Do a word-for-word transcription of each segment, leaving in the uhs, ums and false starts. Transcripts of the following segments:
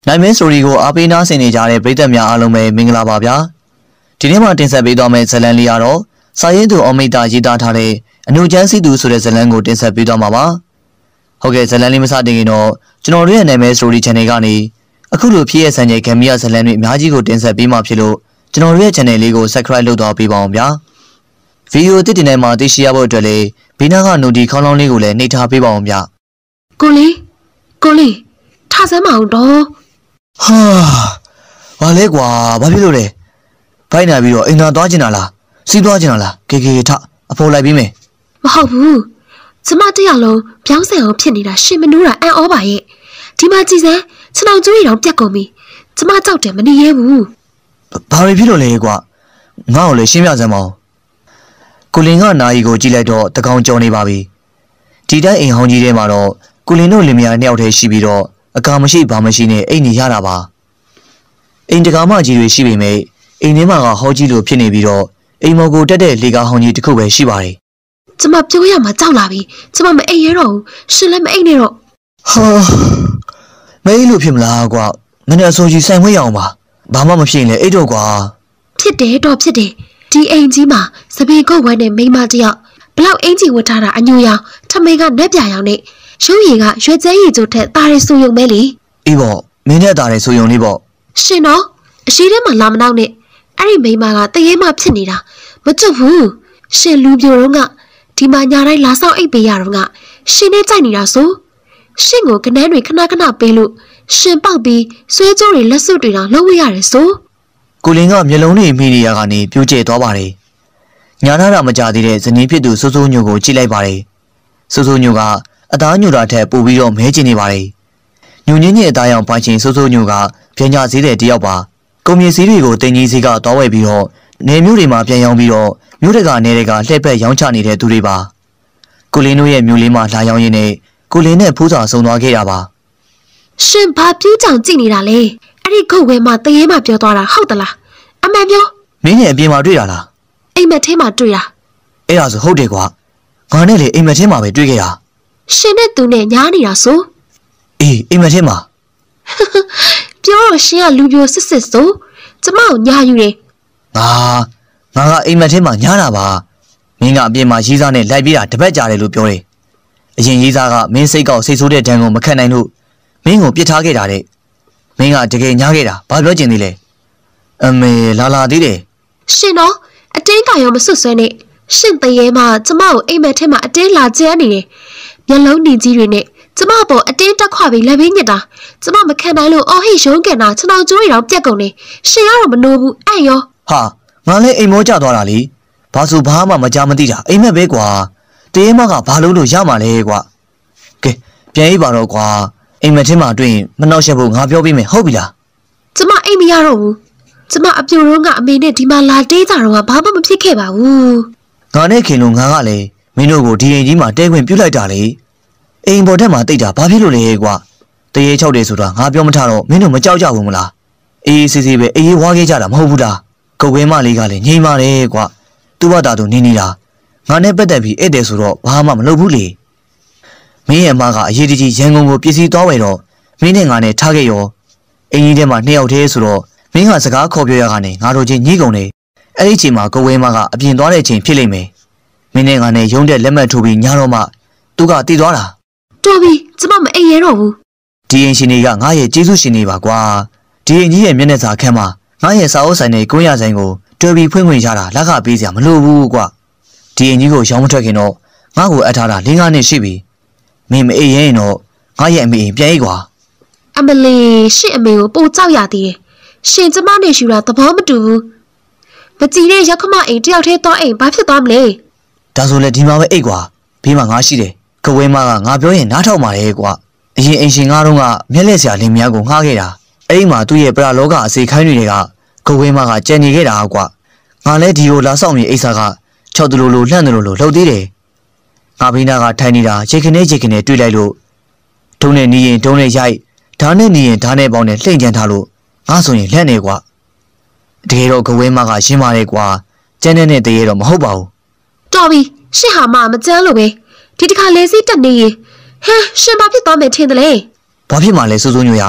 နိုင်မင်းစတိုရီကိုအားပေးနားဆင်နေကြတဲ့ပရိသတ်များအားလုံးပဲမင်္ဂလာပါဗျာဒီနေ့မှာတင်ဆက်ပေးသွားမယ့်ဇာတ်လမ်းလေးကတော့စာရေးသူအောင်မိတာရေးသားထားတဲ့အနုချမ်းစီသူဆိုတဲ့ဇာတ်လမ်းကိုတင်ဆက်ပေးသွားမှာပါဟုတ်ကဲ့ဇာတ်လမ်းလေးမစတင်ခင်တော့ကျွန်တော်တို့ရဲ့နိုင်မင်းစတိုရီ channel ကနေအခုလိုဖြစ်ရစံချိန်ဂမ်ဘီယာဇာတ်လမ်းတွေအများကြီးကိုတင်ဆက်ပေးမှာဖြစ်လို့ကျွန်တော်တို့ရဲ့ channel လေးကို subscribe လုပ်တော့ပေးပါအောင်ဗျာဗီဒီယိုတစ်တင်ထဲမှာသိရှိရဖို့အတွက်လည်းဘေးနားက notification ခေါင်းလောင်းလေးကိုလည်းနှိပ်ထားပေးပါအောင်ဗျကိုလေးကိုလေးထားစမ်းမအောင်တော့ဟာဘာလဲကွာဘာဖြစ်လို့လဲဖိုက်နာပြီးတော့အိမ်သာသွားကျင်တာလားစီးသွားကျင်တာလားကေကေထအဖော်လိုက်ပြီးမယ်မဟုတ်ဘူးကျမတရလုံးပြောင်းဆန်အောင်ဖြစ်နေတာရှင်မနိုးတာအံ့ဩပါရဲ့ဒီမှာကြည်စမ်းခြေထောက်ကျွေးတောင်ပြတ်ကုန်ပြီကျမကြောက်တယ်မနေရဘူးဘာတွေဖြစ်လို့လဲကွာငါ့ကိုလည်းရှင်းပြစမ်းမအောင်ကိုလင်ကနာယီကိုကြည့်လိုက်တော့တကောင်ကြော်နေပါပြီဒီတိုင်းအိမ်ဟောင်းကြီးထဲမှာတော့ကိုလင်တို့လင်မယားနှစ်ယောက်တည်းရှိပြီးတော့အကာမရှိဘာမရှိနဲ့အိမ်နေရတာပါအိမ်တကာမကြီးတွေရှိပေမဲ့အိမ်ထဲမှာကဟောကြီးလိုဖြစ်နေပြီးတော့အိမ်မော်ကိုတက်တဲ့လေကားဟောင်းကြီးတစ်ခုပဲရှိပါတယ်ကျမပြောရမှာကြောက်လာပြီကျမမအိမ်ရတော့ဘူးရှင်လည်းမအိမ်နေတော့ဟာမအိမ်လို့ဖြစ်မလားကွာမနေ့အစိုးကြီးဆိုင်ဝဲရအောင်ပါဘာမှမဖြစ်ရင်လေအိတ်တော့ကွာဖြစ်တယ်တော့ဖြစ်တယ်ဒီအိမ်ကြီးမှာစပင်ကုတ်ဝဲနဲ့မိန်းမတယောက်ဘလောက်အင်ကြီးဝတ်ထားတာအညိုရောင်ထမိန်ကနှက်ပြရောင်နဲ့ရုပ်ရည်ကရွှေကျဲရည်ကျိုးထက်တားရဆူယုံမဲလေအေးပေါ့မင်းနဲ့တားရဆူယုံလေးပေါ့ရှင်တော့အရှိထဲမှာလာမနောက်နဲ့အဲ့ဒီမိန်းမကတရေမှဖြစ်နေတာမကြွဘူးရှင်လူပြိုတော့ကဒီမှာညာတိုင်းလာဆောင်အိတ်ပေးရတော့ကရှင်နဲ့ကြိုက်နေတာဆိုရှင်ကိုကနန်းတွေခဏခဏပေးလို့ရှင်ပေါက်ပြီးဆွဲကြိုးတွေလက်စွပ်တွေတောင်လှုပ်ဝရတယ်ဆိုကိုလင်ကမျက်လုံးတွေမိနေရကနေပြိုကျဲသွားပါတယ်ညာနာတာမကြသေးတဲ့ဇနီးဖြစ်သူစိုးစိုးညိုကိုကြည့်လိုက်ပါတယ်စိုးစိုးညိုကအသားညိုတာထက်ပိုပြီးတော့မဲကျင်နေပါတယ်ညိုညင်းညင်းအသားရောင်ပိုင်ချင်စိုးစိုးညိုကပြန်ကြစည်းတဲ့တယောက်ပါကုန်မြင့်စည်းတွေကိုတင်ကြီးစည်းကတောင်းဝဲပြီးတော့နေမျိုးတွေမှာပြန်ရောင်းပြီးတော့မျိုးတွေကနေတွေကလှည့်ပက်ရောင်းချနေတဲ့သူတွေပါကိုလင်းတို့ရဲ့မျိုးလေးမှာလာရောင်းရင်းနဲ့ကိုလင်းနဲ့ဖိုးစာဆုံသွားခဲ့ရပါရှင်ဘာပြူးကြောင်ကြည့်နေတာလဲအဲ့ဒီခုတ်ဝဲမှာတရေမှပြောသွားတာဟုတ်သလားအမှန်ပြောမင်းရဲ့အပြင်မှာတွေ့တာလားအိမ်မက်ထဲမှာတွေ့တာအဲ့ဒါဆိုဟုတ်တယ်ကွာငါနဲ့လေအိမ်မက်ထဲမှာပဲတွေ့ခဲ့တာရှင်နဲ့သူနဲ့ညားနေတာဆိုအေးအိမ်မက်ထဲမှာပြောတော့ရှင်ကလူပြိုစစ်စစ်ဆိုကျမကိုညားယူတယ်ငါငါကအိမ်မက်ထဲမှာညားတာပါမင်းကအပြင်မှာရေးစားနဲ့လိုက်ပြေးတာတပတ်ကြာတယ်လို့ပြောတယ်အရင်ရေးစားကမင်းစိတ်ကောက်စိတ်ဆိုးတဲ့ဒဏ်ကိုမခံနိုင်လို့မင်းကိုပြစ်ထားခဲ့တာတဲ့မင်းကတကယ်ညားခဲ့တာဘာပြောချင်သေးလဲအမေလာလာသေးတယ်ရှင်တော့အတင်းကရောမစွတ်ဆွဲနဲ့ရှင်တရေမှာကျမကိုအိမ်မက်ထဲမှာအတင်းလာကျဲနေတယ်မျက်လုံးနေကြီးတွေနဲ့ကျမပေါ်အတင်းတက်ခွပြီးလက်ဘင်းညစ်တာကျမမခံနိုင်လို့အော်ဟိရုံးကန်တာခြေထောက်ကျိုးရီတော့ပြက်ကုန်နေရှင်ကတော့မနိုးဘူးအဲ့ရောဟာငါလည်းအိမ်မောကျသွားတာလေဘာဆိုဘာမှမကြမသိတာအိမ်မက်ပဲကွာတရေမကဘာလို့လို့ရမှာလဲကွာကဲပြန်ရေးပါတော့ကွာအိမ်မက်ထဲမှာတွေ့ရင်မနှောက်ယှက်ဖို့ငါပြောပေးမယ်ဟုတ်ပြီလားကျမအိမ်မရတော့ဘူးကျမအပြိုတော့ကအမေနဲ့ဒီမှာလာတေးကြတော့ကဘာမှမဖြစ်ခဲ့ပါဘူးငါနဲ့ခင်လို့ငါကလည်းမင်းတို့ကိုဒီအိမ်ကြီးမှာတဲခွင့်ပြုလိုက်တာလေအိမ်ပေါ်ထက်မှာတိတ်တာဘာဖြစ်လို့လဲကွာတရေချောက်တယ်ဆိုတာငါပြောမထားတော့မင်းတို့မကြောက်ကြဘူးမလားအေးအေးဆေးဆေးပဲအေးဝါးခဲ့ကြတာမဟုတ်ဘူးလားကုတ်ဝဲမလေးကလည်းငြိမ်ပါတယ်ကွာသူ့ဘာသာသူနေနေတာငါနဲ့ပတ်သက်ပြီးဧည့်တယ်ဆိုတော့ဘာမှမလုပ်ဘူးလေမင်းရဲ့အမကအရေးတကြီးရန်ကုန်ကိုပြည်စီသွားဝယ်တော့မင်းနဲ့ငါနဲ့ထားခဲ့ရောအင်းကြီးထဲမှာနှစ်ယောက်တည်းဆိုတော့မင်းကစကားခေါ်ပြောရကနေငါတို့ချင်းညှိကုန်တယ်အဲ့ဒီချိန်မှာကုတ်ဝဲမကအပြင်သွားတဲ့ချိန်ဖြစ်လိမ့်မယ်မင်းနဲ့ငါနဲ့ရုံးတဲ့လက်မှတ်ထိုးပြီးညတော့မှသူကတည်သွားတာတော်ပြီကျမမအိမ်ရတော့ဘူးဒီအိမ်ရှင်တွေကငါရဲ့ကျေးဇူးရှင်တွေပါကွာဒီအိမ်ကြီးရဲ့မျက်နှာစာခန်းမှာငါရဲ့စာအုပ်ဆိုင်နဲ့ကွန်းရဆိုင်ကိုတော်ပြီးဖွင့်ခွင့်ရတာလက်ကပေးစရာမလိုဘူးကွာဒီအိမ်ကြီးကိုရောင်းမထွက်ခင်တော့ငါ့ကိုအပ်ထားတာ၄၅နှစ်ရှိပြီမင်းမအိမ်ရင်တော့ငါရဲ့အမေအိမ်ပြန်ရေးကွာအမလီရှင့်အမေကိုပိုကြောက်ရသေးတယ်ရှင်ကျမနဲ့ရှူတာသဘောမတူဘူးမကြည့်တဲ့ရောက်ခမအိမ်တယောက်တည်းသွားအိမ်ဘာဖြစ်သွားမလဲဒါဆိုလေဒီမှာပဲအိတ်ကွာဘေးမှာငါရှိတယ်ကဝဲမကငါပြောရင်နားထောင်ပါလေကွာအရင်အိမ်ရှင်ငါတော့ကမျက်လက်စရာလင်မယားကိုငှားခဲ့တာအဲ့ဒီမှာသူ့ရဲ့ပရာလောကအစေခိုင်းတွေကကဝဲမကကြံနေခဲ့တာကွာငါလည်းဒီလိုလာဆောင်နေအိဆာက၆တလူလိုလှန့်တလူလိုလှုပ်သေးတယ်ငါဘိနာကထိုင်နေတာရေခနဲ့ရေခနဲ့တွေ့လိုက်လို့ဒုံနဲ့နီးရင်ဒုံနဲ့ရိုက်ဓာတ်နဲ့နီးရင်ဓာတ်နဲ့ပေါင်းနဲ့လှိမ့်ကြမ်းထားလို့ငါဆိုရင်လက်နေကွာတကယ်တော့ကဝဲမကရှင်းပါတယ်ကွာကျန်းတဲ့နဲ့တရေတော့မဟုတ်ပါဘူးတော်ပြီရှင့်ဟာမမကျန်းလို့ပဲဒီတစ်ခါလေစီးတက်နေရင်ဟမ်ရှင်ဘာဖြစ်သွားမယ်ထင်တယ်လေဘာဖြစ်မှလဲစိုးစိုးညိုရ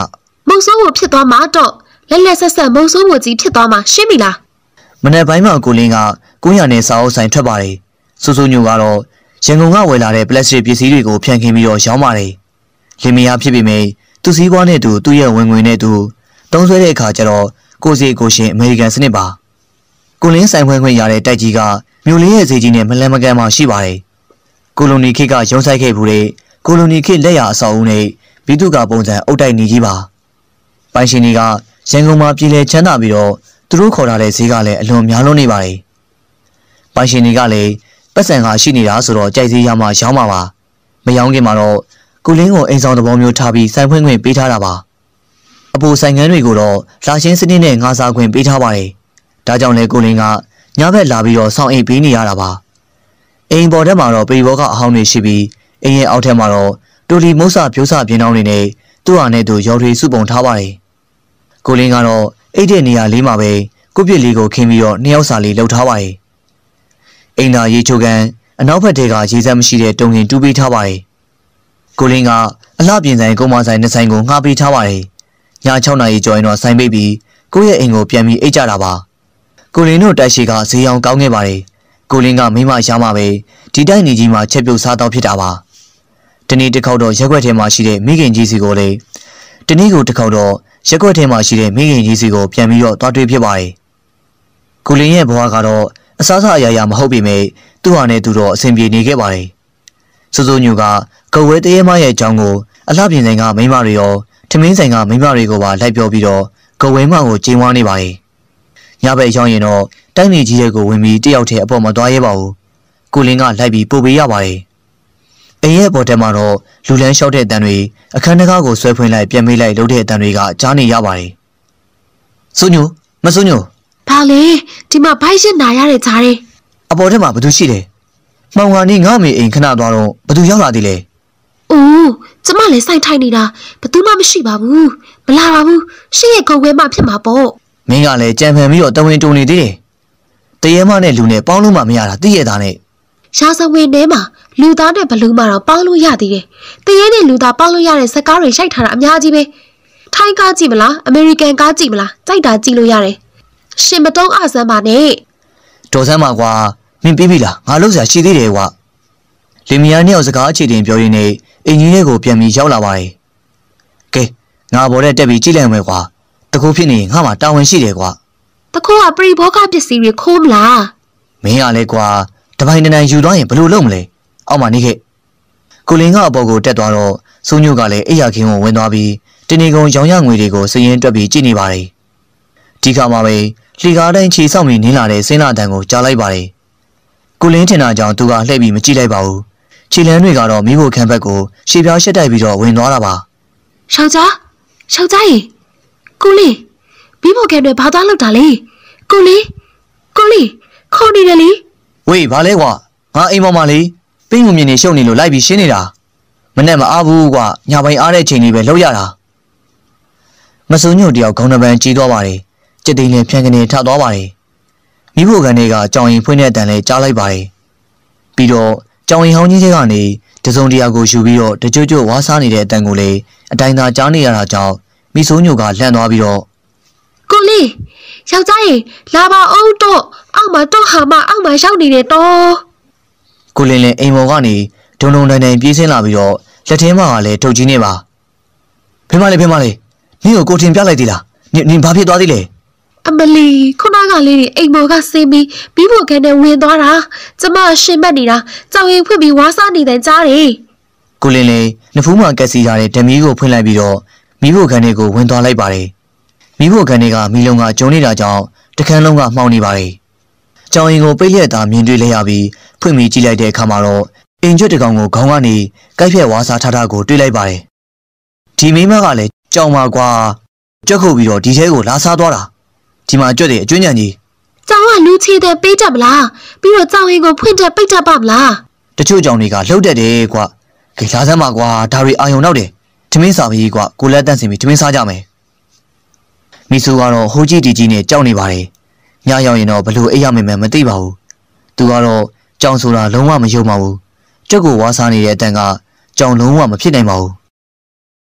မုံဆိုးကိုဖြစ်သွားမှာတော့လက်လက်ဆက်ဆက်မုံဆိုးကိုကြီးဖြစ်သွားမှာရှင်းပြီလားမနေ့ပိုင်းမှာကိုလင်းကကိုရနဲ့စာအုပ်ဆိုင်ထွက်ပါတယ်စူးစူးညိုကတော့ရန်ကုန်ကဝယ်လာတဲ့ပလက်စတစ်ပစ္စည်းတွေကိုဖြန့်ခင်းပြီးတော့ရောင်းပါတယ်လင်မယားဖြစ်ပေမယ့်သူစည်းပွားနဲ့သူသူ့ရဲ့ဝင်ငွေနဲ့သူတုံးဆွဲတဲ့အခါကျတော့ကိုစီကိုရှင်အမေရိကန်စနစ်ပါကိုလင်းဆိုင်ခွင့်ခွင့်ရတဲ့တိုက်ကြီးကမြို့လေးရဲ့ဈေးကြီးနဲ့မလန်မကန်မှရှိပါတယ်ကိုလိုနီခေတ်ကရုံးဆိုင်ခဲ့ဘူးတဲ့ကိုလိုနီခေတ်လက်ရအဆောက်အဦနဲ့ဘီတုကပုံစံအုတ်တိုက်နေကြီးပါပိုင်ရှင်တွေကရန်ကုန်မှာပြည်လဲချမ်းသာပြီးတော့သူတို့ခေါ်ထားတဲ့ဈေးကလည်းအလွန်များလွန်းနေပါတယ်ပိုင်ရှင်တွေကလည်းပတ်စံကရှိနေတာဆိုတော့ကြိုက်ဈေးရမှရောင်းမှာပါမရောင်းခင်မှာတော့ကိုလင်းကိုအိမ်ဆောင်သဘောမျိုးထားပြီးဆိုင်ဖွင့်ခွင့်ပေးထားတာပါအပိုဆိုင်ငန်းတွေကိုတော့လာရှင်းစနစ်နဲ့ငါးစားခွင့်ပေးထားပါတယ်ဒါကြောင့်လေကိုလင်းကညဘက်လာပြီးတော့စောင့်အိပ်ပေးနေရတာပါအိမ်ပေါ်ထက်မှာတော့ပရိဘောကအဟောင်းတွေရှိပြီးအိမ်ရဲ့အောက်ထက်မှာတော့တူလီမုတ်ဆပြိုးဆပြင်းတောင်းတွေနဲ့သူ့ဟာနဲ့သူရော်ထွေစုပုံထားပါတယ်ကိုလင်းကတော့အိတ်တဲ့နေရာလေးမှာပဲကိုပြစ်လေးကိုခင်းပြီးတော့နှစ်ယောက်စာလေးလှုပ်ထားပါတယ်အိမ်သာရေချိုကန်အနောက်ဘက်ထဲကရေစက်မရှိတဲ့တုံငင်တူးပေးထားပါတယ်ကိုလင်းကအလှပြင်ဆိုင်ကုန်းမဆိုင်နှစ်ဆိုင်ကိုငှားပေးထားပါတယ်ည၆နာရီကျော်ရင်တော့ဆိုင်ပိတ်ပြီးကိုရဲ့အိမ်ကိုပြန်ပြီးအိတ်ကြတာပါကိုလင်းတို့တိုက်ရှိကဈေးအောင်ကောင်းခဲ့ပါတယ်ကိုလင်းကမိမရှားမှပဲဒီတိုက်နေကြီးမှာချက်ပြုတ်စားတော့ဖြစ်တာပါဒီနေ့တစ်ခေါက်တော့ရက်ွက်ထဲမှာရှိတဲ့မိခင်ကြီးစီကိုလေဒီနေ့ကိုတစ်ခေါက်တော့ရက်ွက်ထဲမှာရှိတဲ့မိခင်ကြီးစီကိုပြန်ပြီးတော့တွားတွေ့ဖြစ်ပါတယ်ကိုလင်းရဲ့ဘဝကတော့အစားအစာအရာရာမဟုတ်ပေမဲ့သူ့ဟာနဲ့သူတော့အဆင်ပြေနေခဲ့ပါတယ်စိုးစိုးညိုကကဝဲတရေမရဲ့အကြောင်းကိုအလှပြင်ဆိုင်ကမိမတွေရောထမင်းဆိုင်ကမိမတွေကိုပါလိုက်ပြောပြီးတော့ကဝဲမကိုကျင်းဝါနေပါတယ်ညဘက်ရောက်ရင်တော့တိုက်နေကြီးတဲ့ကိုဝင်ပြီးတယောက်တည်းအပေါ်မသွားရဲပါဘူးကိုလင်းကလိုက်ပြီးပို့ပေးရပါတယ်အိမ်ရဲ့ပေါ်တက်မှာတော့လူလန်းလျှောက်တဲ့အတန်တွေအခန်းတကားကိုဆွဲဖွင့်လိုက်ပြန်မေးလိုက်လှုပ်တဲ့အတန်တွေကကြားနေရပါတယ်စိုးညိုမစိုးညိုဘာလဲဒီမှာဘိုက်ရှင်းနာရတဲ့ဈားတွေအပေါ်ထက်မှာဘသူရှိတယ်မှောင်ကနေငါ့မေအိမ်ခဏသွားတော့ဘသူရောက်လာသေးလဲအိုးကျမလည်းစိုက်ထိုင်နေတာဘသူမှမရှိပါဘူးမလာပါဘူးရှင့်ရဲ့ကုန်းဝဲမှဖြစ်မှာပေါ့မင်းကလည်းကြံဖန်ပြီးတော့တဝင်းတုံနေသေးတယ်တရေမနဲ့လူနဲ့ပေါင်းလို့မှမရတာသိရတာနဲ့ရှားစဝင်းထဲမှာလူသားနဲ့ဘလူးမှတော့ပေါင်းလို့ရသေးတယ်တရေနဲ့လူသားပေါင်းလို့ရတဲ့ဇက်ကားတွေရိုက်ထားတာအများကြီးပဲထိုင်းကားကြည့်မလားအမေရိကန်ကားကြည့်မလားကြိုက်တာကြည့်လို့ရတယ်ရှင်မတုံးအဆန်းပါနဲ့တော်စမ်းပါကွာမင်းပြီးပြီလားငါလို့ဆရာရှိသေးတယ်ကွာလင်မယားနှစ်ယောက်စကားအခြေတင်ပြောရင်းနဲ့အင်ကြီးလေးကိုပြန်ပြီးရောက်လာပါတယ်ကဲငါဘော်တဲ့တက်ပြီးကြည့်လိုက်မယ်ကွာတကူဖြစ်နေငါမှတာဝန်ရှိတယ်ကွာတကူကပရိဘောကပစ္စည်းတွေခိုးမလားမင်းကလည်းကွာတပိုင်းတနိုင်ယူသွားရင်ဘယ်လိုလုပ်မလဲအောက်မှာနေခဲ့ကိုလင်းကအပေါ်ကိုတက်သွားတော့စိုးညိုကလည်းအိယာခင်းကိုဝင်သွားပြီးတင်းနေကုန်ရောင်ရငွေတွေကိုစရင်တွက်ပြီးကြည့်နေပါတယ်ဒီခါမှာပဲလှီကားတိုင်းခြေဆောက်ပြီးနင်းလာတဲ့စင်းလာတန်ကိုကြားလိုက်ပါတယ်ကိုလင်းထင်တာကြောင့်သူကလှည့်ပြီးမကြည့်လိုက်ပါဘူးခြေလန်းတွေကတော့မိဖို့ခန့်ဘက်ကိုရှေ့ပြောင်းရှက်တိုက်ပြီးတော့ဝင်သွားတာပါယောက်ျားယောက်ျားရေကိုလေးမိဖို့ခန့်တွေဘာသားလောက်တာလဲကိုလေးကိုလေးခေါ်နေတယ်လေဝေးဘာလဲကွာငါအိမ်ပေါ်မှာလေပင်းငုံမြင်နေရှုပ်နေလို့လိုက်ပြီးရှင်းနေတာမနဲ့မအားဘူးကွာညာပိုင်းအားတဲ့ချိန်လေးပဲလောက်ရတာမစုံညို့တယောက်ခေါင်းနှပန်းကြီးသွားပါတယ်ကြက်သိန်းနဲ့ဖြန့်ကနေထသွားပါတယ်မိဖို့ကန်တွေကကြောင်ရင်ဖွင့်တဲ့အတန်လေးကြားလိုက်ပါတယ်ပြီးတော့ကြောင်ရင်ဟောင်းကြီးတွေကနေတစုံတရာကိုယူပြီးတော့တကြွကြွဝါးစားနေတဲ့အတန်ကိုလေအတိုင်းသာကြားနေရတာကြောင့်မိဆိုးညိုကလှန်သွားပြီးတော့ကိုလေးယောက်ျားရေလာပါအောင်တော့အောက်မှာတော့ဟာမအောက်မှာရောက်နေတယ်တော့ကိုလင်းလည်းအိမ်ပေါ်ကနေဒုံဒုံတိုင်တိုင်ပြေးဆင်းလာပြီးတော့လက်ထဲမှာလည်းထုတ်ကြီးနေပါဖေမလေးဖေမလေးနင့်ကိုကိုတင်ပြလိုက်သေးလားနင်နင်ဘာဖြစ်သွားသေးလဲအမလီခုနကလေးတွေအိမ်ပေါ်ကဆင်းပြီးပြီးဖို့ခန်းနဲ့ဝင်သွားတာကျမရှင်မက်နေတာကြောင်ရင်ဖွင့်ပြီးဝါးစားနေတဲ့ကြားတယ်ကိုလင်းလေးနဖူးမှာကက်စီထားတဲ့ဓမီကိုဖွင့်လိုက်ပြီးတော့မိဖို့ခန်းတွေကိုဝင်သွားလိုက်ပါတယ်မိဖို့ခန်းတွေကမီလုံးကကျုံနေတာကြောင့်တခန်းလုံးကမှောင်နေပါတယ်ကြောင်ရင်ကိုပိတ်ရက်သာမြင်တွေ့လိုက်ရပြီးဖွင့်ပြီးကြည့်လိုက်တဲ့အခါမှာတော့အင်ကျွတ်တကောင်ကိုခေါင်းကနေကိုက်ဖြက်ဝါးစားထားတာကိုတွေ့လိုက်ပါတယ်ဒီမိမကလည်းကြောင်ပါကွာကြွက်ခုတ်ပြီးတော့ဒီထဲကိုလာစားသွားတာဒီမှာကြွက်တယ်အကျွမ်းညံကြီးကြောင်ကလူချေတဲ့ပေးတတ်မလားပြီးတော့ကြောင်ရင်ကိုဖွင့်တဲ့ပိတ်တတ်ပါမလားတချို့ကြောင်တွေကလှုပ်တတ်တယ်ကွာခေလာစမ်းပါကွာဒါတွေအာယုံနောက်တယ်ထမင်းစားပြီးကွာကိုလက်တန့်စင်ပြီးထမင်းစားကြမယ်မိဆူကတော့ဟိုကြီးတီကြီးနဲ့ကြောက်နေပါတယ်ညရောက်ရင်တော့ဘလို့အိပ်ရမယ်မသိပါဘူးသူကတော့ကြောင်ဆိုတာလုံးဝမယုံပါဘူးကြွက်ကိုဝါးစားနေတဲ့အတန်ကကြောင်လုံးဝမဖြစ်နိုင်ပါဘူး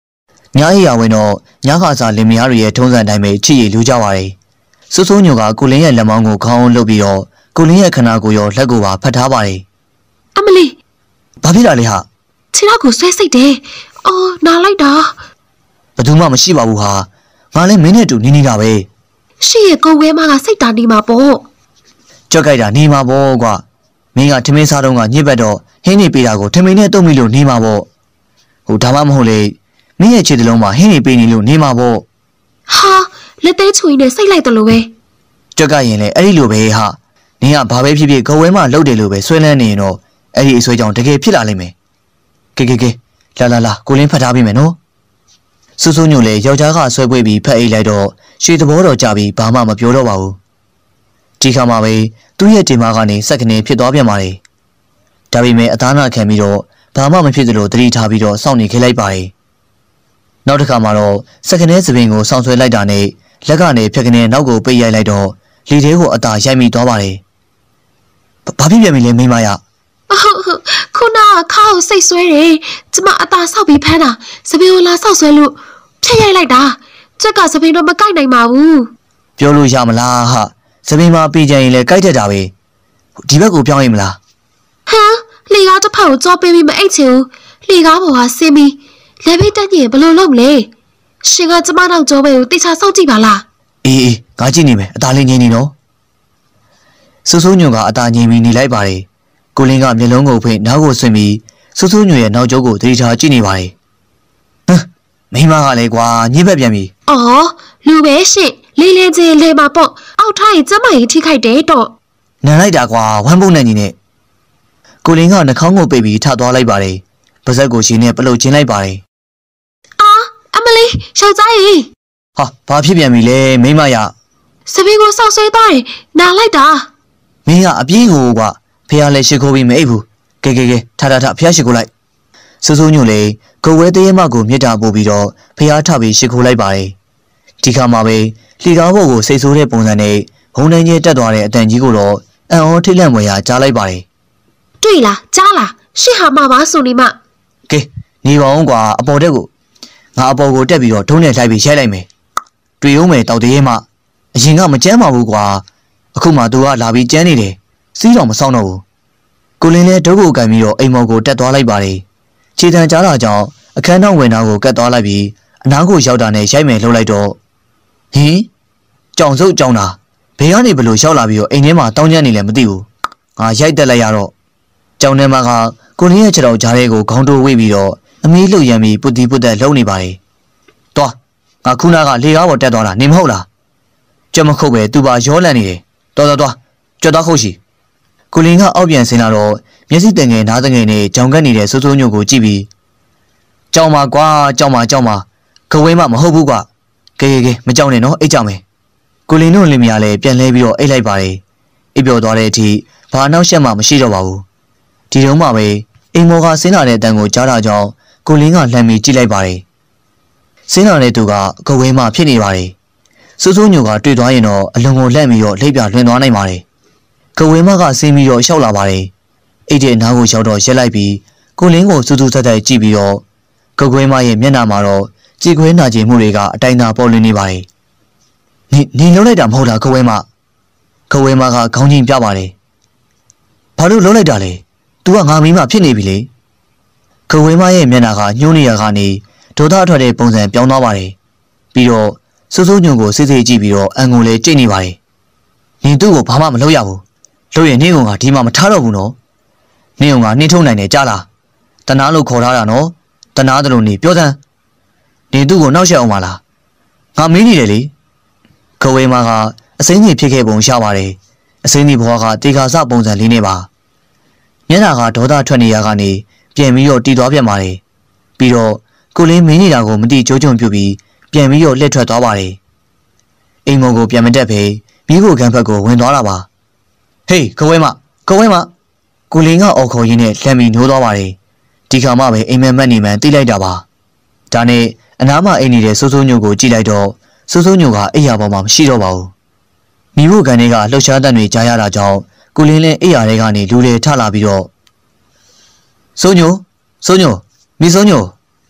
ညာအေးရဝင်တော့ညာခါစာလင်မယားတွေရဲ့ထုံးစံတိုင်းပဲချစ်ရလူကြပါတယ်စိုးစိုးညိုကကိုလင်းရဲ့လက်မောင်းကိုခေါင်းအောင်လှုပ်ပြီးတော့ကိုလင်းရဲ့ခနာကိုရောလက်ကိုပါဖတ်ထားပါတယ်အမလီဘာဖြစ်တာလဲဟာခြေထောက်ကိုဆွဲစိတ်တယ်အော်နားလိုက်တာဘယ်သူမှမရှိပါဘူးဟာငါလည်းမင်းနဲ့အတူနေနေတာပဲရှေ့ရဲ့ကိုဝဲမကစိတ်တာနေမှာပေါ့ကြွက်ကြိုက်တာနေမှာပေါ့ကွာမင်းကထမင်းစားတော့ကညစ်ပတ်တော့ဟင်းနေပေးတာကိုထမင်းနဲ့တုံးမိလို့နေမှာပေါ့ဟိုဒါမှမဟုတ်လေမင်းရဲ့ခြေတလုံးမှာဟင်းနေပေးနေလို့နေမှာပေါ့ဟာလက်သေးချွေနဲ့စိတ်လိုက်တယ်လို့ပဲကြွက်ကရင်လေအဲ့ဒီလိုပဲဟာနင်ကဘာပဲဖြစ်ဖြစ်ကိုဝဲမလှုပ်တယ်လို့ပဲဆွဲလန်းနေရင်တော့အဲ့ဒီအဆွဲကြောင့်တကယ်ဖြစ်လာလိမ့်မယ်ကဲကဲကဲလာလာလာကိုလင်းဖတ်ထားပြီမယ်နော်စူးစူးညိုလေယောက်ျားကဆွဲပွေးပြီးဖက်အိတ်လိုက်တော့ရွှေသဘောတော်ကြပြီးဘာမှမပြောတော့ပါဘူးဒီခါမှပဲသူ့ရဲ့တင်မကနေစက်ကနေဖြစ်သွားပြန်ပါလေဒါပေမဲ့အသားနာခံပြီးတော့ဘာမှမဖြစ်သလိုတတိထားပြီးတော့စောင့်နေခဲ့လိုက်ပါတယ်နောက်တစ်ခါမှတော့စက်ကနေသပင်ကိုစောင့်ဆွဲလိုက်တာနဲ့လက်ကနေဖြက်ကနေနောက်ကိုပိတ်ရိုက်လိုက်တော့လီသေးကိုအသာရိုက်မိသွားပါတယ်ဘာဖြစ်ပြန်ပြီလဲမိမရခုနကခါကိုစိတ်ဆွဲတယ်ကျမအသာဆောက်ပြီးဖမ်းတာစပင်ကိုလာဆောက်ဆွဲလို့ဖြက်ရိုက်လိုက်တာကြက်ကစပင်တော့မကိုက်နိုင်ပါဘူးပြောလို့ရမလားဟာစပင်မှာပြေးကြရင်လည်းကိုက်တတ်တာပဲဒီဘက်ကိုပြောင်းရင်မလားဟမ်လေကားတစ်ဖက်ကိုကြောပေးပြီးမအိတ်ချင်ဘူးလေကားပေါ်ကဆင်းပြီးလက်ပိတ်တက်ရင်ဘယ်လိုလုပ်မလဲရှင်ကကျမနောက်ကြောပဲကိုတိချာစောင့်ကြည့်ပါလားအေးအေးငါကြည့်နေမယ်အသာလေးငြိမ်နေနော်စူးစူးညွန့်ကအသာငြိမ်ပြီးနေလိုက်ပါတယ်ကိုလင်းကမျက်လုံးကိုဖိနောက်ကိုဆွင့်ပြီးစူးစူးညွန့်ရဲ့နောက်ကျောကိုတတိထားကြည့်နေပါတယ်ဟမ်မိမကလည်းကွာညစ်ဘက်ပြန်ပြီအော်လူပဲရှင်လေးလေးချင်းလေးမှာပေါ့အောက်ထားရင်ကျမကြီးထိခိုက်တယ်တော့နန်လိုက်တာကွာဝမ်းပုံနဲ့ညီနဲ့ကိုလင်းကနှာခေါင်းကိုပိတ်ပြီးထသွားလိုက်ပါတယ်ပါဇက်ကိုရှင်နဲ့ပလုတ်ချင်းလိုက်ပါတယ်အာအမလီယောက်ျားကြီးဟာဘာဖြစ်ပြန်ပြီလဲမိမရစပင်းကိုဆောက်ဆွဲသွားတယ်နားလိုက်တာမင်းကအပြင်းကိုကွာဖះလဲရှိခိုးပြီးမအိပ်ဘူးကဲကဲကဲထထထဖះရှိခိုးလိုက်စူးစူးညို့လေကိုဝဲသေးရမကိုမြစ်တာပို့ပြီးတော့ဖះထပြီးရှိခိုးလိုက်ပါတယ်ဒီခါမှာပဲလှီတော်ဘုတ်ကိုစိတ်ဆိုးတဲ့ပုံစံနဲ့ဘုံနှင်းကြီးတက်သွားတဲ့အတန်ကြီးကိုတော့အံ့ဩထိတ်လန့်မွေရာကြားလိုက်ပါတယ်တွေ့လားကြားလားရှစ်ဟာမှာပါဆိုနေမှကဲနေပါအောင်ကွာအပေါ်တက်ကိုငါအပေါ်ကိုတက်ပြီးတော့ဒုံးနဲ့လိုက်ပြီးရိုက်လိုက်မယ်တွေ့အောင်မယ်တောက်တရေမှအရင်ကမကြမ်းပါဘူးကွာအခုမှသူကလာပြီးကြမ်းနေတယ်စီးတော်မဆောင်တော့ဘူးကိုလင်းလည်းဒုတ်ကိုကန်ပြီးတော့အိမ်မော်ကိုတက်သွားလိုက်ပါတယ်ခြေတံကြားလာကြောင်းအခန်းနောက်ဝင်သားကိုကတ်သွားလိုက်ပြီးအနားကိုရောက်တာနဲ့ရိုက်မယ်လှုပ်လိုက်တော့ဟင်ကြောင်စုပ်ကြောင်တာဘယ်ကနေဘလို့ရောက်လာပြီးတော့အိမ်ထဲမှာတောင်းကျမ်းနေလဲမသိဘူးငါရိုက်တက်လိုက်ရတော့ကြောင်ထဲမှာကကိုလင်းရဲ့ခြေတော်ကြားထဲကိုခေါင်းတိုးဝေးပြီးတော့အမီးလှုပ်ရမ်းပြီးပုတ်တီပုတ်တက်လှုပ်နေပါတယ်သွားငါခုနကလေကားပေါ်တက်သွားတာနေမဟုတ်လားကြွမခုတ်ပဲသူပါရောလန့်နေတယ်တော်တော်သွားကြွတော့ခုတ်ရှိကိုလင်းကအောက်ပြန်ဆင်းလာတော့မျက်စိတငယ်နားတငယ်နဲ့ကြောင်ကတ်နေတဲ့စိုးစိုးညို့ကိုကြည့်ပြီးကြောင်ပါကွာကြောင်ပါကြောင်ပါခဝင်းမမဟုတ်ဘူးကွာကဲကဲကဲမကြောက်နဲ့နော်အိတ်ကြောင်မယ်ကိုလင်းတို့လင်မယားလည်းပြန်လဲပြီးတော့အိတ်လိုက်ပါတယ်အိပ်ပျော်သွားတဲ့အထိဘာနောက်ရှက်မှမရှိတော့ပါဘူးဒီတုန်းမှပဲအိမ်မော်ကဆင်းလာတဲ့အတန်ကိုကြားတာကြောင့်ကိုလင်းကလှမ်းပြီးကြည့်လိုက်ပါတယ်ဆင်းလာတဲ့သူကခဝင်းမဖြစ်နေပါတယ်စိုးစိုးညို့ကတွေ့သွားရင်တော့အလွန်ကိုလှမ်းပြီးတော့လှိပ်ပြလွှင့်သွားနိုင်ပါတယ်ကဝင်းမကဆင်းပြီးတော့ရှောက်လာပါတယ်အိတ်တဲ့နားကိုရောက်တော့ရက်လိုက်ပြီးကိုလင်းကိုစူးစူးဆက်ဆက်ကြည့်ပြီးတော့ကဝင်းမရဲ့မျက်နှာမှာတော့ကြည်ခွေးနာကျင်မှုတွေကအတိုင်းသာပေါ်လွင်နေပါတယ်နေနေလုံးလိုက်တာမဟုတ်လားကဝင်းမကဝင်းမကခေါင်းချင်းပြပါတယ်ဘာလို့လုံးလိုက်တာလဲ तू ကငါမီးမဖြစ်နေပြီလေကဝင်းမရဲ့မျက်နှာကညှိုးနေရကနေဒေါသအထွက်တဲ့ပုံစံပြောင်းသွားပါတယ်ပြီးတော့စိုးစိုးညုံကိုစစ်စစ်ကြည့်ပြီးတော့အန်ကိုလည်းကြိတ်နေပါတယ်နင်သူ့ကိုဘာမှမလုပ်ရဘူးလို့ရင်နင့်ကောင်ကဒီမှာမထားတော့ဘူးနော်နင့်ကောင်ကနှင်းထုံနိုင်တယ်ကြားလားတနာလို့ခေါ်ထားတာနော်တနာတယ်လို့နေပြောစမ်းနင်သူ့ကိုနှောက်ရှက်အောင်ပါလားငါမင်းနေတယ်လေခဝေးမကအစိမ့်ကြီးဖြစ်ခဲ့ပုံရပါတယ်အစိမ့်ကြီးဘွားကတေခါစပုံစံလေးနဲ့ပါမျက်နှာကဒေါသထွက်နေရကနေပြန်ပြီးတော့တီသွားပြန်ပါတယ်ပြီးတော့ကိုလင်းမင်းနေတာကိုမသိကြိုးကြုံပြုတ်ပြီးပြန်ပြီးတော့လှည့်ထွက်သွားပါတယ်အိမ်မော်ကိုပြန်မတက်ဖေးမိဖို့ခံဖက်ကိုဝင်သွားတာပါဟေးခဝဲမခဝဲမကိုလင်းကအော်ခေါ်ရင်းနဲ့လှမ်းပြီးနှိုးသွားပါတယ်ဒီခါမှပဲအိမ်မက်မက်နေမှန်သိလိုက်တာပါဒါနဲ့အနားမှာအိမ်နေတဲ့စိုးစိုးညို့ကိုကြည့်လိုက်တော့စိုးစိုးညို့ကအိယာပေါ်မှာမရှိတော့ပါဘူးမိဖို့ခံတွေကလှုပ်ရှားတတ်တွေကြားရတာကြောင့်ကိုလင်းလည်းအိယာတွေကနေလူတွေထလာပြီးတော့စိုးညိုစိုးညိုမိစိုးညို